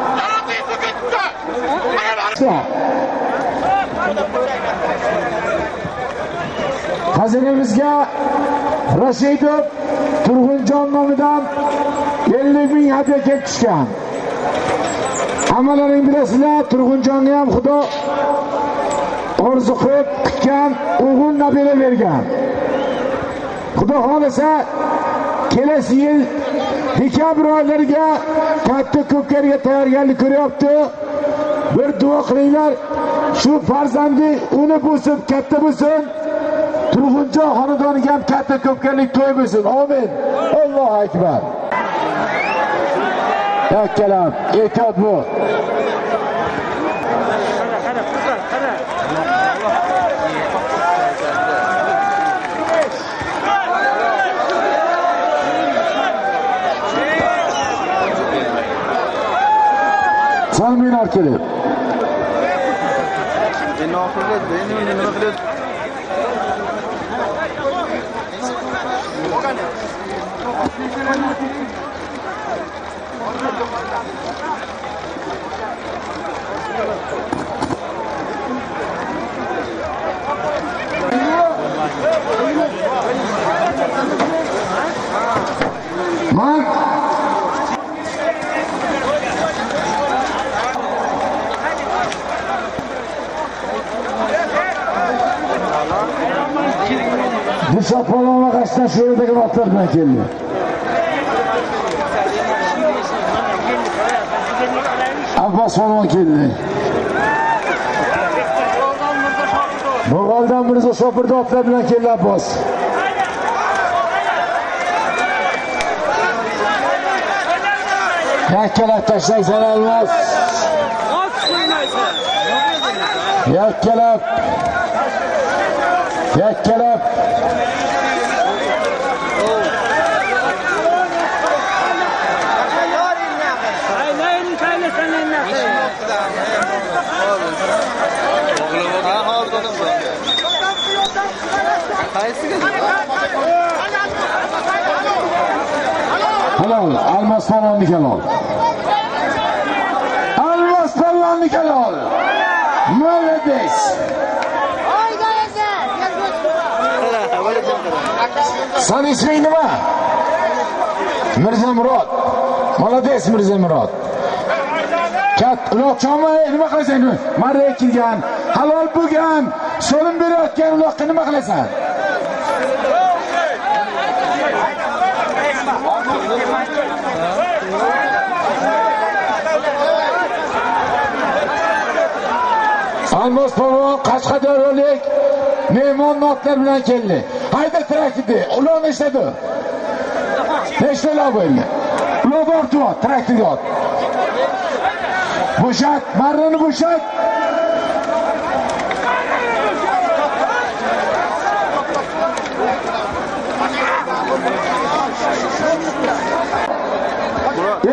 Hazinamizga Rashidov Turg'unjon nomidan ellik ming hadya kelib tushgan. Hammalaring bilasizlar, Turg'unjonni ham Xudo orzu qilib kutgan o'g'il nabira bergan. Xudo xolasa kelasi yil dekabr oylariga katta ko'pkariga tayyorgarlik ko'ryapti. Bir duo qilinglar, shu farzandi uni bo'lsin, katta bo'lsin. Turg'unjon xonadoniga ham katta ko'pkarilik to'y bo'lsin. Amin. Allohu akbar. Yakkalab, ehtiyot bu. Salminar kelib. Endi oxirida endi nima qilyapti? Man Dilshod polvon qashdan shu yerdagi vaqtlar bilan keldi. Abbos polvon keldi. Mo'g'oldan Mirzo Shopirda otlar bilan keldi Abbos. Yakkalab tashlaysan Almos. Yakkalab. Yakkalab. Halol, Almos polvonniki halol. Almos polvonniki halol. Молодец. Haydi endi. Sen isming nima? Mirzamurod. Молодец Mirzamurod. Kat, uloqchonmi? Nima qilasan? Marra kelgan, halol bo'lgan, so'lim berayotgan uloqqa nima qilasan? Almos polvon Qashqadaryolik mehmon notlar bilan keldi. Hayda traktidi, ularni ishladi. Nechtalar bo'ldi? Ular bordi, traktidi ot. Bo'shat, marrani bo'shat.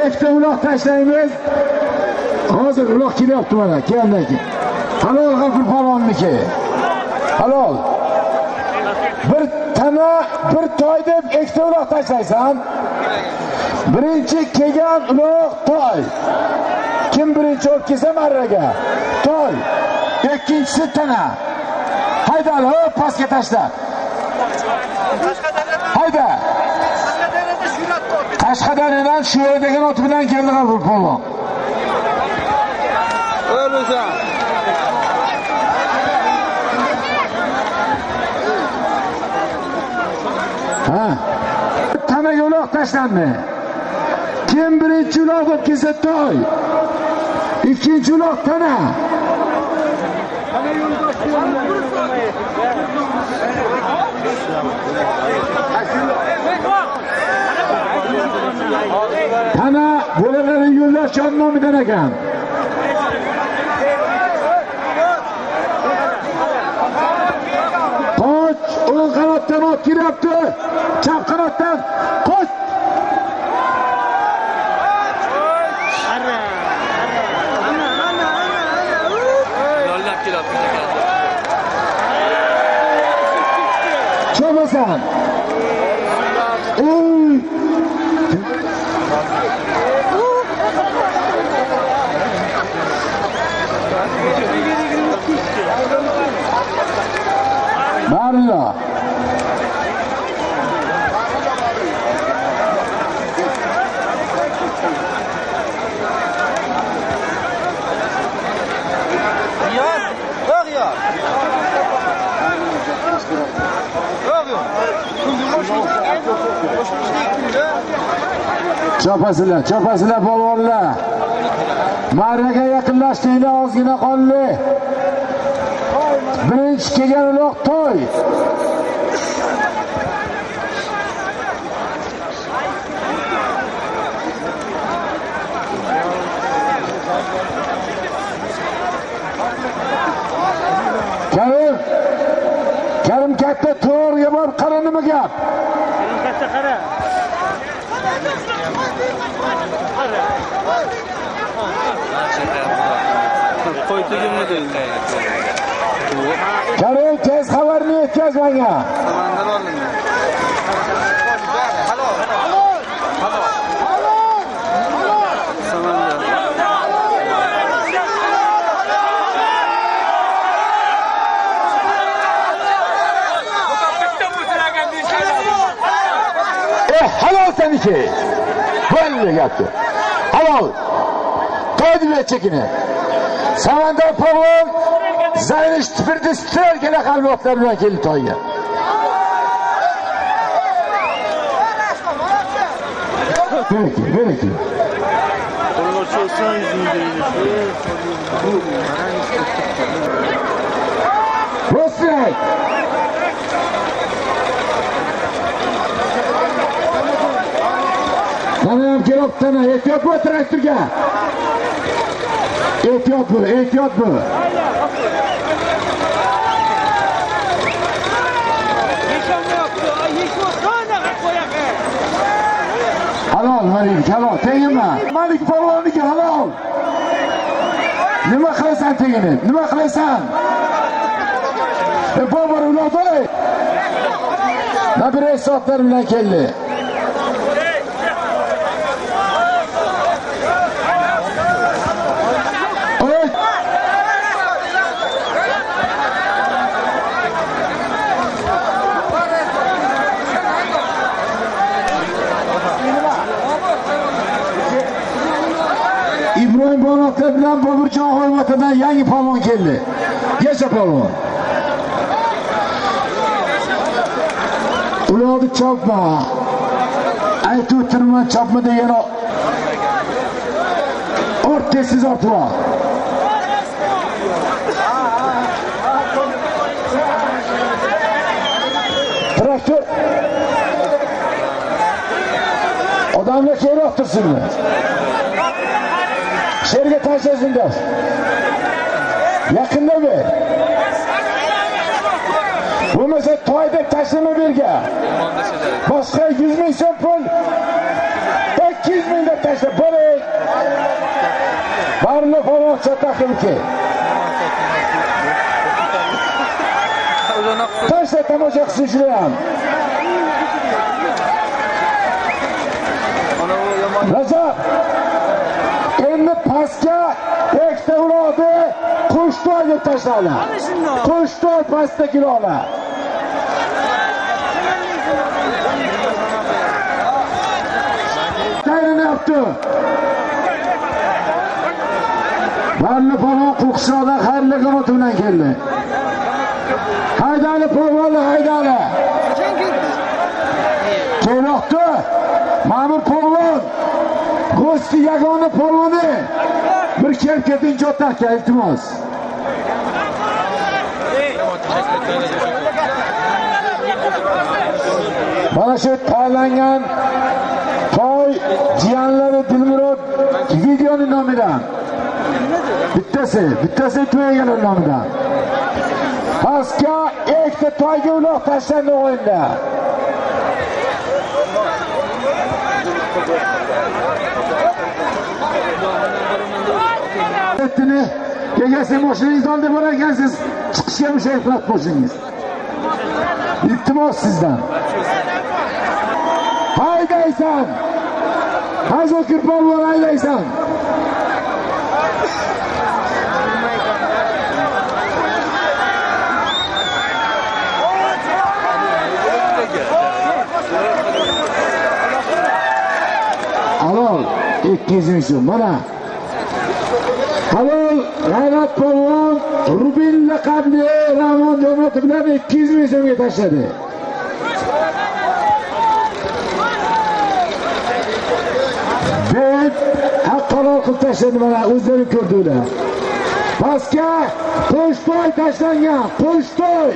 ikkita uloq tashlaymiz. Hozir uloq kelyapti mana, keldi keyin. Halol G'afur palvonniki. Halol. Bir tana, bir toy deb ikkita uloq tashlaysan. Birinchi kelgan uloq toy. Kim birinchi olib kelsa marraga? Toy. Ikkinchisi tana. Haydal, hop pastga tashla. Hayda. Qashqadaryodan shu yerdagi ot bilan keldi G'afur polvon. O'lsan. Ha. Tanaga uloq tashlandi. Kim birinchi uloq olib kelsa toy. Ikkinchi uloq tana. Tana bo'lalarni yo'llash nomidan ekan. Qoch, o'ng qanotdan ot kiryapti. Chap qanotdan qoch. Cho'masan. Ey! Marilla. Yaz, bak ya. Chopasizlar, chopasizlar polvonlar. Marraga yaqinlashdinglar, ozgina qoldi. Birinchi kelgan uloq toy. Karim, Karim katta to'g'riga borib qara nima gap? Karim katta qara. Qo'y tegimni deydi. Karim tez xabarni yetkaz menga. Samandar oldim. Halol. Halol. Samandar. Eh, halol seniki. Böyle yaptı. Halol. Toydu ve çekini. Samandar polvon Zaynish tipirdi strelgina qalbotlar bilan keldi toyga. Bereki, bereki. Rostek. Sana ham kelib tana, ehtiyot bo'l traktorga. Ehtiyot bo'l, ehtiyot bo'l. Halol Malik, halol, tegima. Malik polvonniki halol. Nima qilasan tegini? Nima qilasan? E bobor uloqday. Nabire soatlar bilan keldi. İbrahim Bonoqlar bilan Boburjon G'oybotadan yangi polvon keldi. Yasha polvon. Uloqni chopma. Aytib o'tirman chopma degan. Ort tezsiz ortma. Traktor. Odamlar keyinroq tursinlar. Sherga tashlasinglar. Yaqinda ber. Bo'lmasa toy deb tashlama berga. Boshqa yuz ming so'm pul, ikki yuz ming deb taşla bölün. Barlı falan çatakım ki. Taşla tamacaksın şuraya. Recep. Endi pastga ekta uloqni Qo'shtoy deb tashladi. Qo'shtoy pastdagi uloqlar. Tayini yaptı. Barli polvon Qo'qistondan xayrli qanoti bilan keldi. Haydali polvonni haydali. Kelmoqda. Ma'mur polvon. Go'sti yagona polvoni. Bir kelib keting jo'taqqa iltimos. Mana shu tayinlangan to'y jiyanlari Dilmurod videoning nomidan. Bittasi, bittasi to'ygan nomidan. Pastga ikkita to'yga uloq tashlandi o'yinda. Etini egasi mashinangizni olib borar ekansiz, chiqishga mushayin qilib qo'yishingiz. İltimos sizdan. Haydaysan. Hazokir polvon haydaysan. Halol ikki yuz ming so'm mana. Halol G'ayrat polvon Rubin laqabli Ramon Jo'mratov bilan ikki yuz ming so'mga tashladi. Ben haqqaro qilib tashladi mana o'zlari ko'rdilar. Pastga Qo'shtoy tashlangan, Qo'shtoy.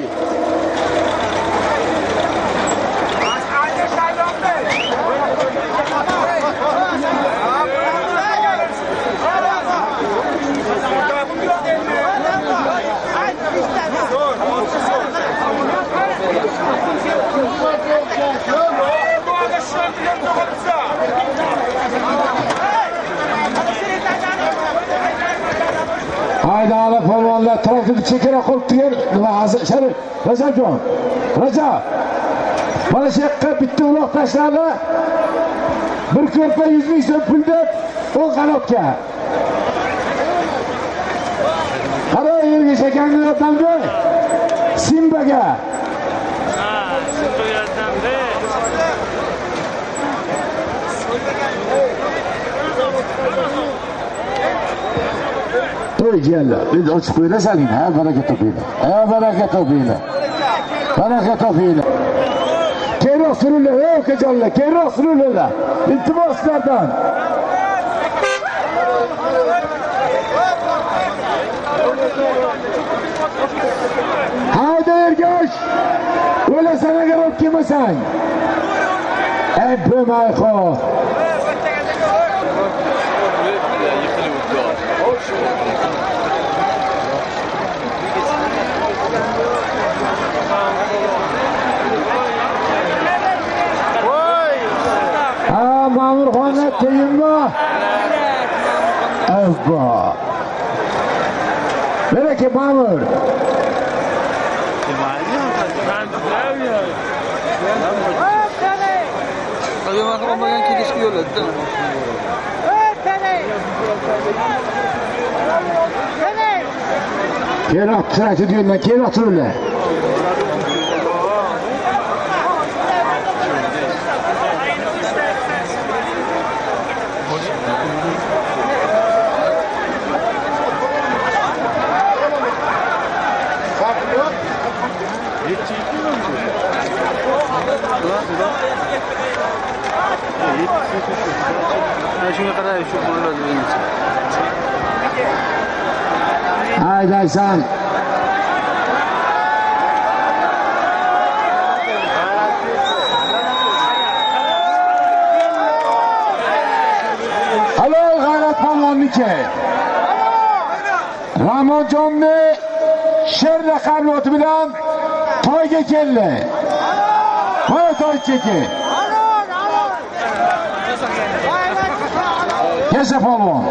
Haydali polvonlar tarafini chekara qo'yib turgan nima Sharif, Rajabjon. Rajab. Mana shu yerga bitta uloq tashladi. Bir ko'rpa yuz ming so'm pul deb o'ng qanotga. Qara yerga shakangni yordamga. Simbaga. Ha, Simbaga yordamga. To'y jiyanlar, endi ochib qo'ylasaling, ha, baraka topinglar. Ha, baraka topinglar. Baraka topinglar. Keyinroq surullar, ey ukajonlar, keyinroq surullar. Iltimos sizlardan. Hayda Ergash. O'lasan agar olib kelmasang. Ey Bmayxo. Ha, Ma'murxonga teyinmi? Avvo. Beraka Ma'mur. Ayo'maga olmagan kelishga yo'ladi. Keyinroq chirakchi diyorlar, keyinroq tururlar. Shunga qarab shu bo'ladi endi. Haydaysan. Halol G'ayrat polvonniki. Ramojonni Sher laqabli oti bilan to'yga keldi. Qo'y to'y cheki. Yaşa polvon.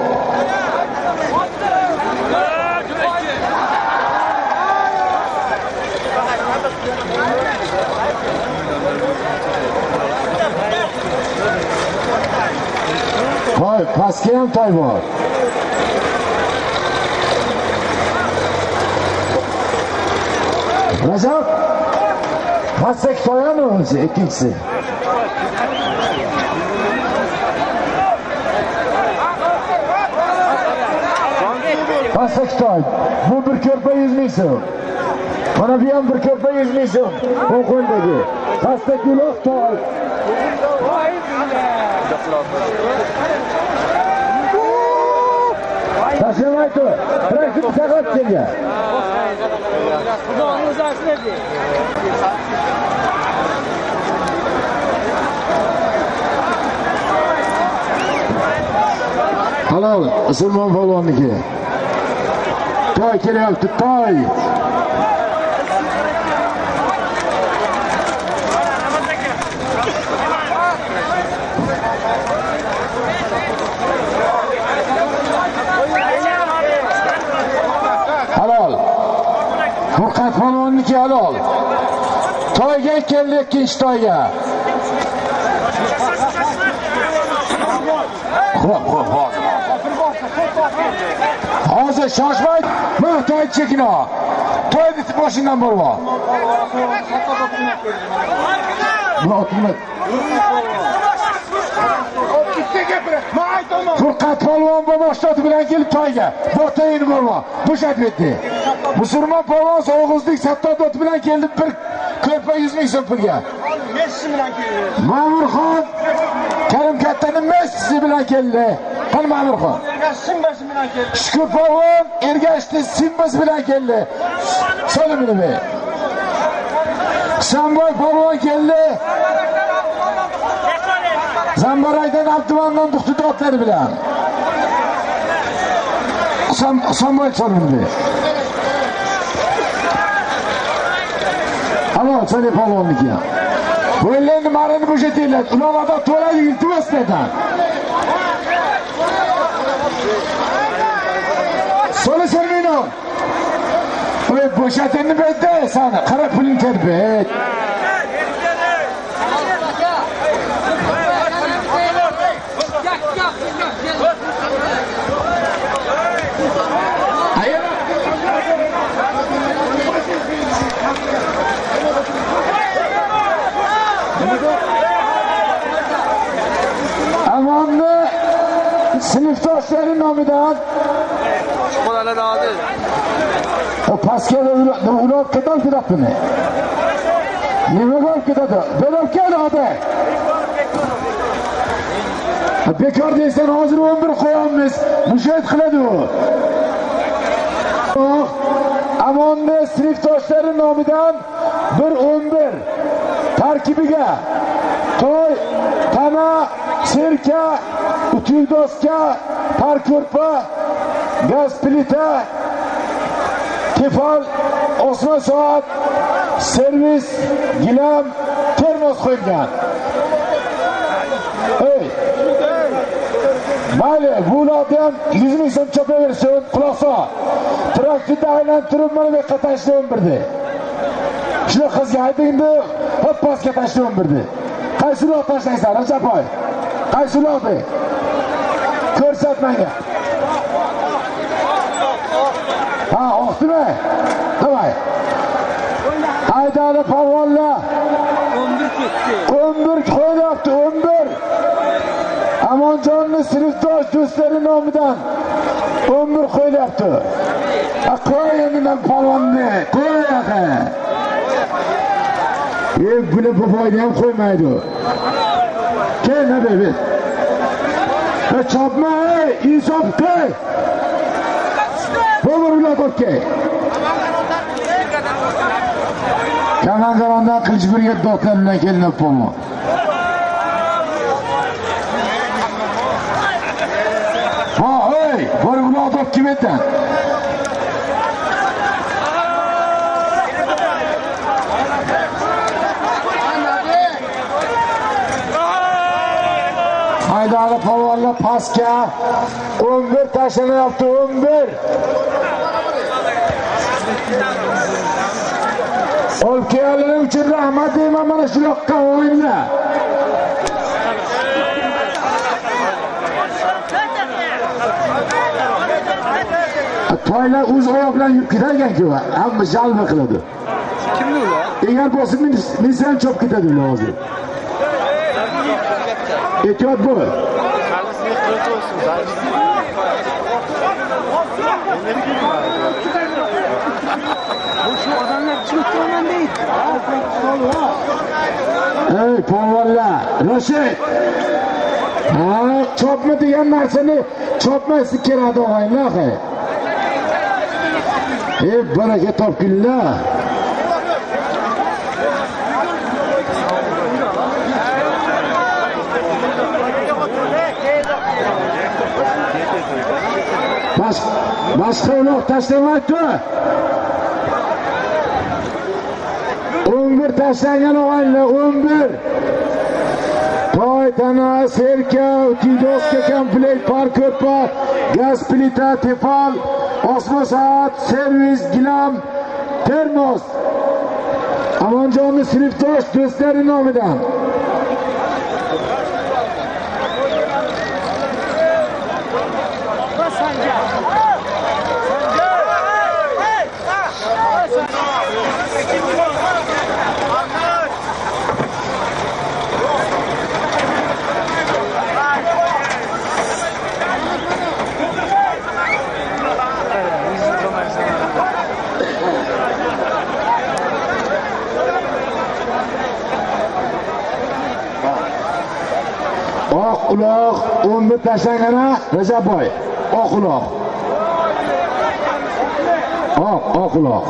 Toy, pastga ham toy bor. Rajab, pastdagi toyami o'zi ikkinchisi? Pastdagi toy. Bu bir ko'rpa yuz ming so'm. Mana bu ham bir ko'rpa yuz ming so'm. Bu qo'ldagi. Pastdagi uloq toy. Tashlamaydi. Praktik saqlab kelgan. Xudoning o'zi asli. Halol, Sulmon polvonniki. Toy kelyapti, toy. Halol. Furqat polvonniki halol. Toyga keldi ikkinchi toyga. Xo'p, xo'p, hozir. Hozir shoshmay, mana toy chekino. Toyni boshidan borib. Bu otmi? Furqat polvon boshqoti bilan kelib toyga. Botayini borib. Bo'shatib etdi. Musulmon polvon So'g'izlik Sattodot bilan keldi bir ko'rpa yuz ming so'm pulga. Messi bilan keldi. Ma'murxon Karim kattaning Messi bilan keldi. Qani Ma'murxon? Simbasi bilan keldi. Shukur polvon Ergashli Simbas bilan keldi. So'limini be. Shamboy polvon keldi. Zambaraydan Abdumannon Duxtudotlari bilan. Sam Samboy so'limini. Halol Chali polvonniki. Bo'yinlarni marini bo'shatinglar. Ularga to'ladi iltimos dedim. So'li sermino. Oy bo'shatingni berdi sana. Qara puling terbet. Amonni sinfdoshlari nomidan Qo'llar hozir. o pastga ular ketib ketibdi. Nima bo'lib ketadi? Bo'lib keladi. Bekor deysan hozir o'n bir qo'yamiz. Mushohid qiladi u. Amonni sinfdoshlari nomidan bir o'n bir tarkibiga toy, tana, sirka, utyugdoska, parko'rpa, gaz plita, tefal, osma soat, servis, gilam, termos qo'yilgan. Ey. Mayli, bularni ham yuz ming so'm chopaversin, quloq sol. Trafikda aylantirib mana bu yoqqa tashlab birdi. Shuna qizga aytingdi, hop pastga tashlab birdi. Qaysi uloq tashlaysan, Rajaboy? Qaysi uloqni? Ko'rsat menga. Ha, oqdimi? Davay. Haydari polvonlar. o'n bir ketdi. o'n bir qo'yapti, o'n bir. Amonjonning sinfdosh do'stlari nomidan o'n bir qo'yapti. Ha, qo'y endi polvonni, qo'y yo'qa. E, buni boboyni ham qo'ymaydi. Kel, nima ber. Ha, chopma, ey, insof qo'y. Bo'g'ir ular o'tga. Kamandarondan Qilichburga doktor bilan kelinib polvon. Ha, ey, bir ular deb kim etan? Haydari polvonlar pastga o'n bir tashlanyapti, o'n bir. Olib kelganim uchun rahmat deyman mana shu yoqqa o'yinda. Toylar o'z oyoq bilan yurib ketar ekan-ku, hamma jalba qiladi. Kimni ular? Egar bo'lsa men men ham chop ketadi ular hozir. Ehtiyot bo'l. Shu odamlar chiqib deydi. Ey polvonlar, Rashid. Ha, chopma degan narsani chopmaslik kerak o'g'aylar. Ey baraka topkinlar. Baş, başka uloq tashlamaydi. o'n bir tashlangan o'g'aylar, o'n bir. Toy, tana, serka, utidoska, komplekt, parko'rpa, gaz plita, tefal, osma soat, servis, gilam, termos. Amonjonning sinfdosh do'stlari nomidan. Oq uloq o'n bir tashlangana Rajabboy. Oq uloq. Oq, oq uloq.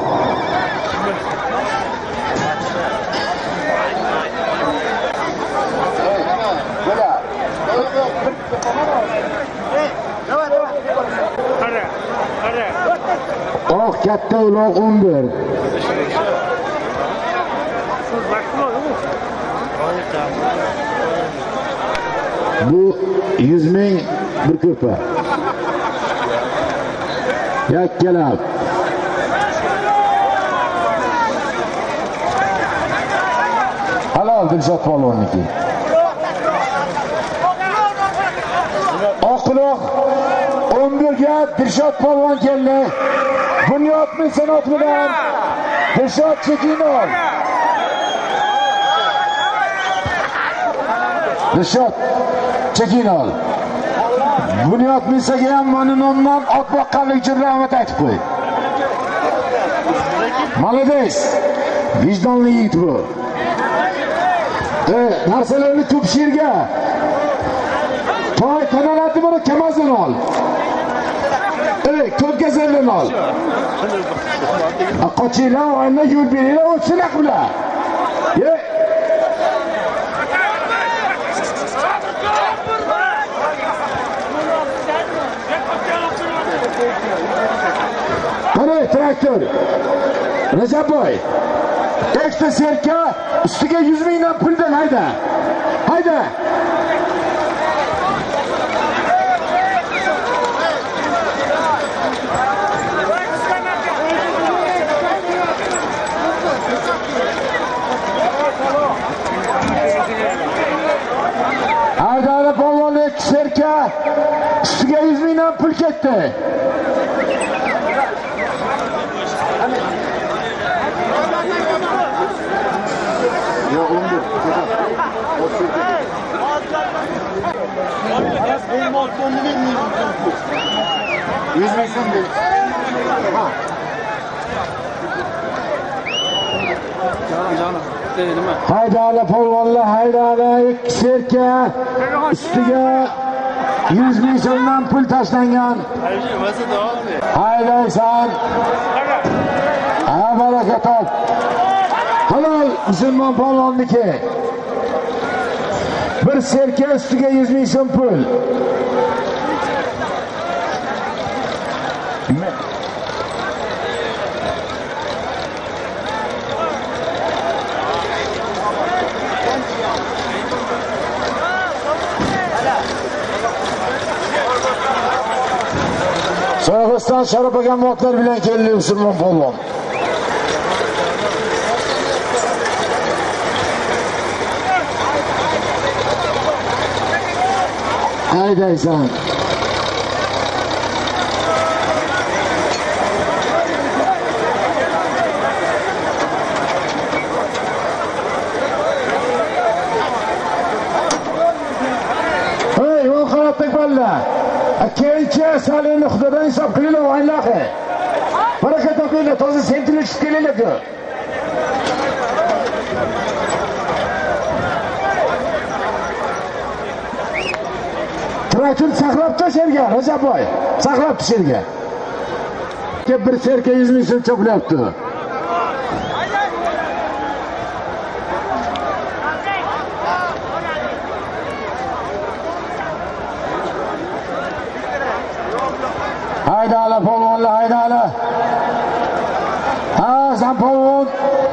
Oq katta uloq o'n bir. Bu yüz ming bir ko'pa. Yakkalab. Halol Dilshod polvonniki. Oqloq o'n bir ga Dilshod polvon keldi. Bunyod mehnat bilan Dilshod Chekinov. Dilshod Chekinov. Bunyod mesaga ham mana nomdan ot boqqanlik uchun rahmat aytib qo'y. Malades. Vijdonli yigit bu. E, narsalarni to'pish yerga. Toy tanalarni buni kamazdan ol. Ey, ko'rgazandan ol. Qochinglar, oyna yo'l beringlar, o'tsinlar bular. Ye. Qani traktor. Rajabboy. Ekstra serka ustiga yuz mingdan puldan hayda. Hayda. Haydari polvonlik serka ustiga yuz mingdan pul ketdi. Yo, o'n bir. yüz ming so'm dedi. Ha. Canım canım. Dedi nima? Haydari polvonlar, haydari serka ustiga yuz ming so'mdan pul tashlangan. Haydaysan. Ha, baraka top. Halol musulmon polvonniki. Bir serka ustiga yuz ming so'm pul. Mo'g'uliston Sharof aka muotlar bilan keldi Musulmon polvon. Haydaysan. Hey, o qaratdik balla. Keyinchi salini xudodan hisob qilinglar o'yinlarga. Baraka topinglar, toza sentirib chiqib kelinglar-ku. Traktor saqlab tushirgan, Rajabboy. Saqlab tushirgan. Bir serka yuz ming so'm cho'playapti. Haydala polvonlar, haydala. Ha, sen polvon.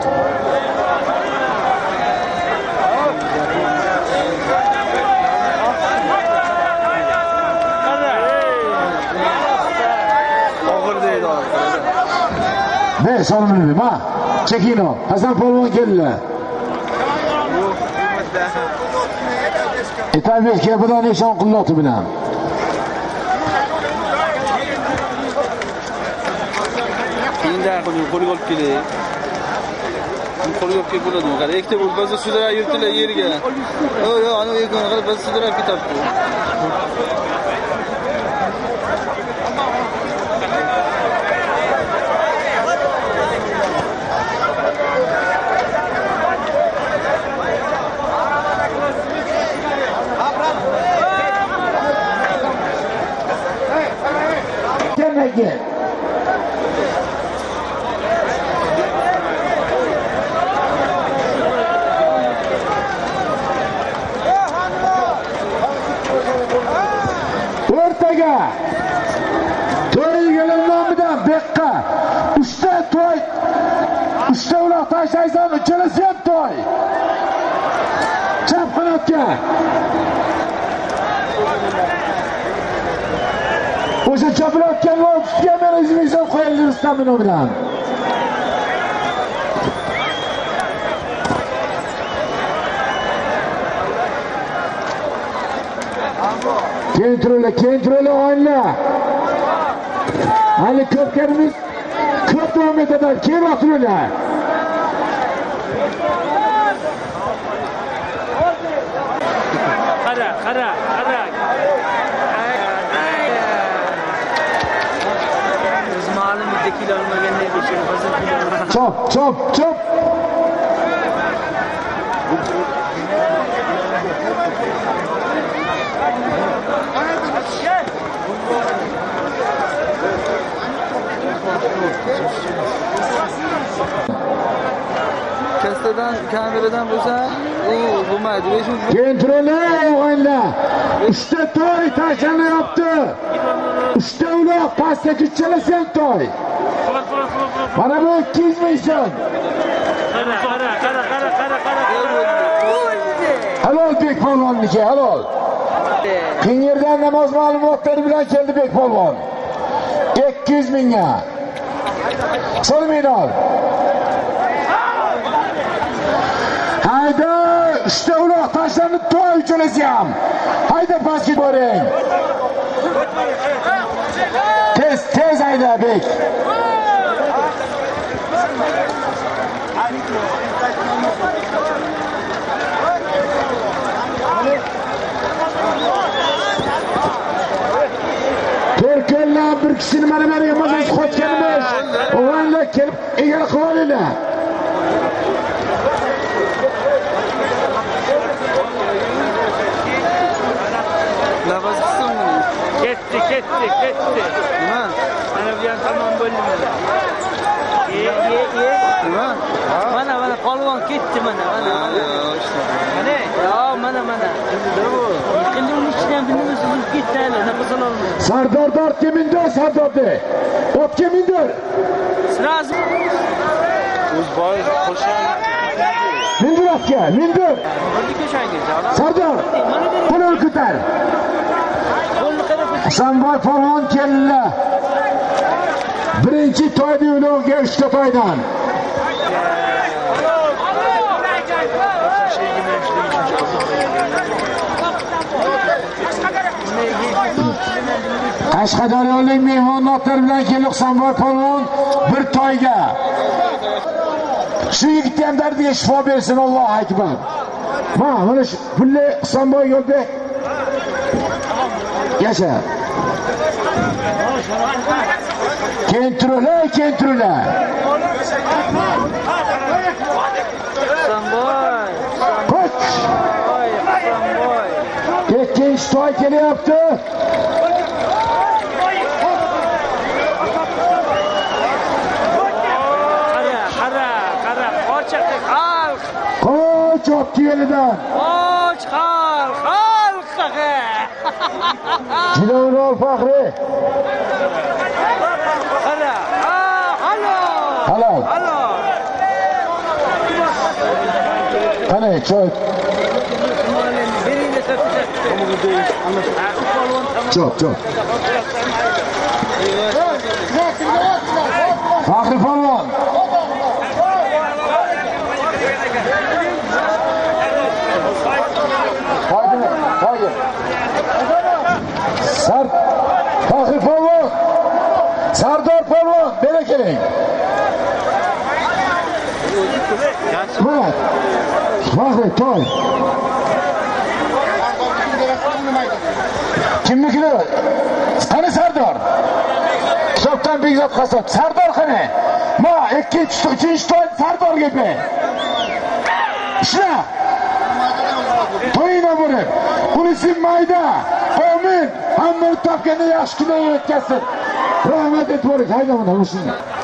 Ne sorun ha? Çekin o. Hasan polvon geldiler. Etabek'e bu da nişan kullatı bilen. Indah kau kau kau kiri, kau kau kiri pula tu. Kalau ekte bul, bas sudara yurtile yeri ke. Oh ya, anu ek kalau bas sudara kita tu. Gel. Ortaga to'y nomidan Bekqa uchta to'y uchta uloq tashlaysan, uchalasi ham to'y. Chap qanotga o'sha chopilayotgan ustiga men o'zimizdan qo'yildi Rustam nomidan. Kentrola, kentrola o'yna. Hali ko'pkarimiz ko'p davom etadi. Keyin o'tiringlar. Qara, qara, qara. Biz ma'lum dekil olmaganday bo'lsin, hozir kilo. Chop, chop, chop. Kastadan, kameradan bo'lsa, u bo'lmaydi. Kentrola o'yinda uchta to'y tashlanayapti. Uchta uloq pastga uchalasi ham to'y. Mana bu ikki yuz ming so'm. Qara, qara, qara, qara, qara, qara. Halol Bekpolvonniki, halol. Qingirdan namoz ma'lumotlari bilan keldi Bekpolvon. ikki yuz mingga. Solminol. Hayda, uchta uloq tashlanib to'y uchalasi ham. Hayda pastga boring. Tez, tez hayda Bek. To'rkunlar bir kishini mana beriga mazasi qochganmish. O'g'illar kelib egar qilolinglar. Nafas qism buni. Ketdi, ketdi, ketdi. Nima? Mana bu ham tamom bo'ldi mana. Ye, ye, ye. Nima? Mana, mana polvon ketdi mana, mana. Mana, yo, mana, mana. Qildim ichidan bildim siz ketdi hali, nafas ololmayman. Sardor tortga mindir, Sardor de. Otga mindir. Sraz. O'z boy qo'shan. Mindir otga, mindir. Sardor, qo'lni ko'tar. Hasanboy polvon keldilar. Birinchi to'yda yo'lga uchta to'ydan. Qashqadaryolik mehmonlar bilan kelib Husanboy polvon bir to'yga. Shu yigitga ham dardiga shifo bersin, Allohu akbar. Mana mana shu pulle Husanboy yo'lda yasha. Kenturlar, kenturlar. Husanboy. Ko'ch. Voy, Husanboy. Ikkinchi to'y kelyapti. Qara, qara, qara, qochaq xalq. Qoch opti yo'lidan. Qoch xalq, xalq qaqa. Jilovul Faxri. Qara. Ah, halo. Halo. Halo. Qani, choy. Chop, chop. Faxri polvon. Haydi, haydi. Sar Faxri polvon. Sardor polvon, bera keling. Mana. Faxri to'y. Kimnikidir? Qani Sardor? Hisobdan Begzod Qasob. Sardor qani? Ma, ikkinchi, uchinchi to'y Sardorga ber. Ishla. To'yina bo'lib. Unisi mayda. Amin. Hamma topganda yaxshi kunlar o'tkazsin. Rahmat aytib qo'ying. Hayda buni, o'shini.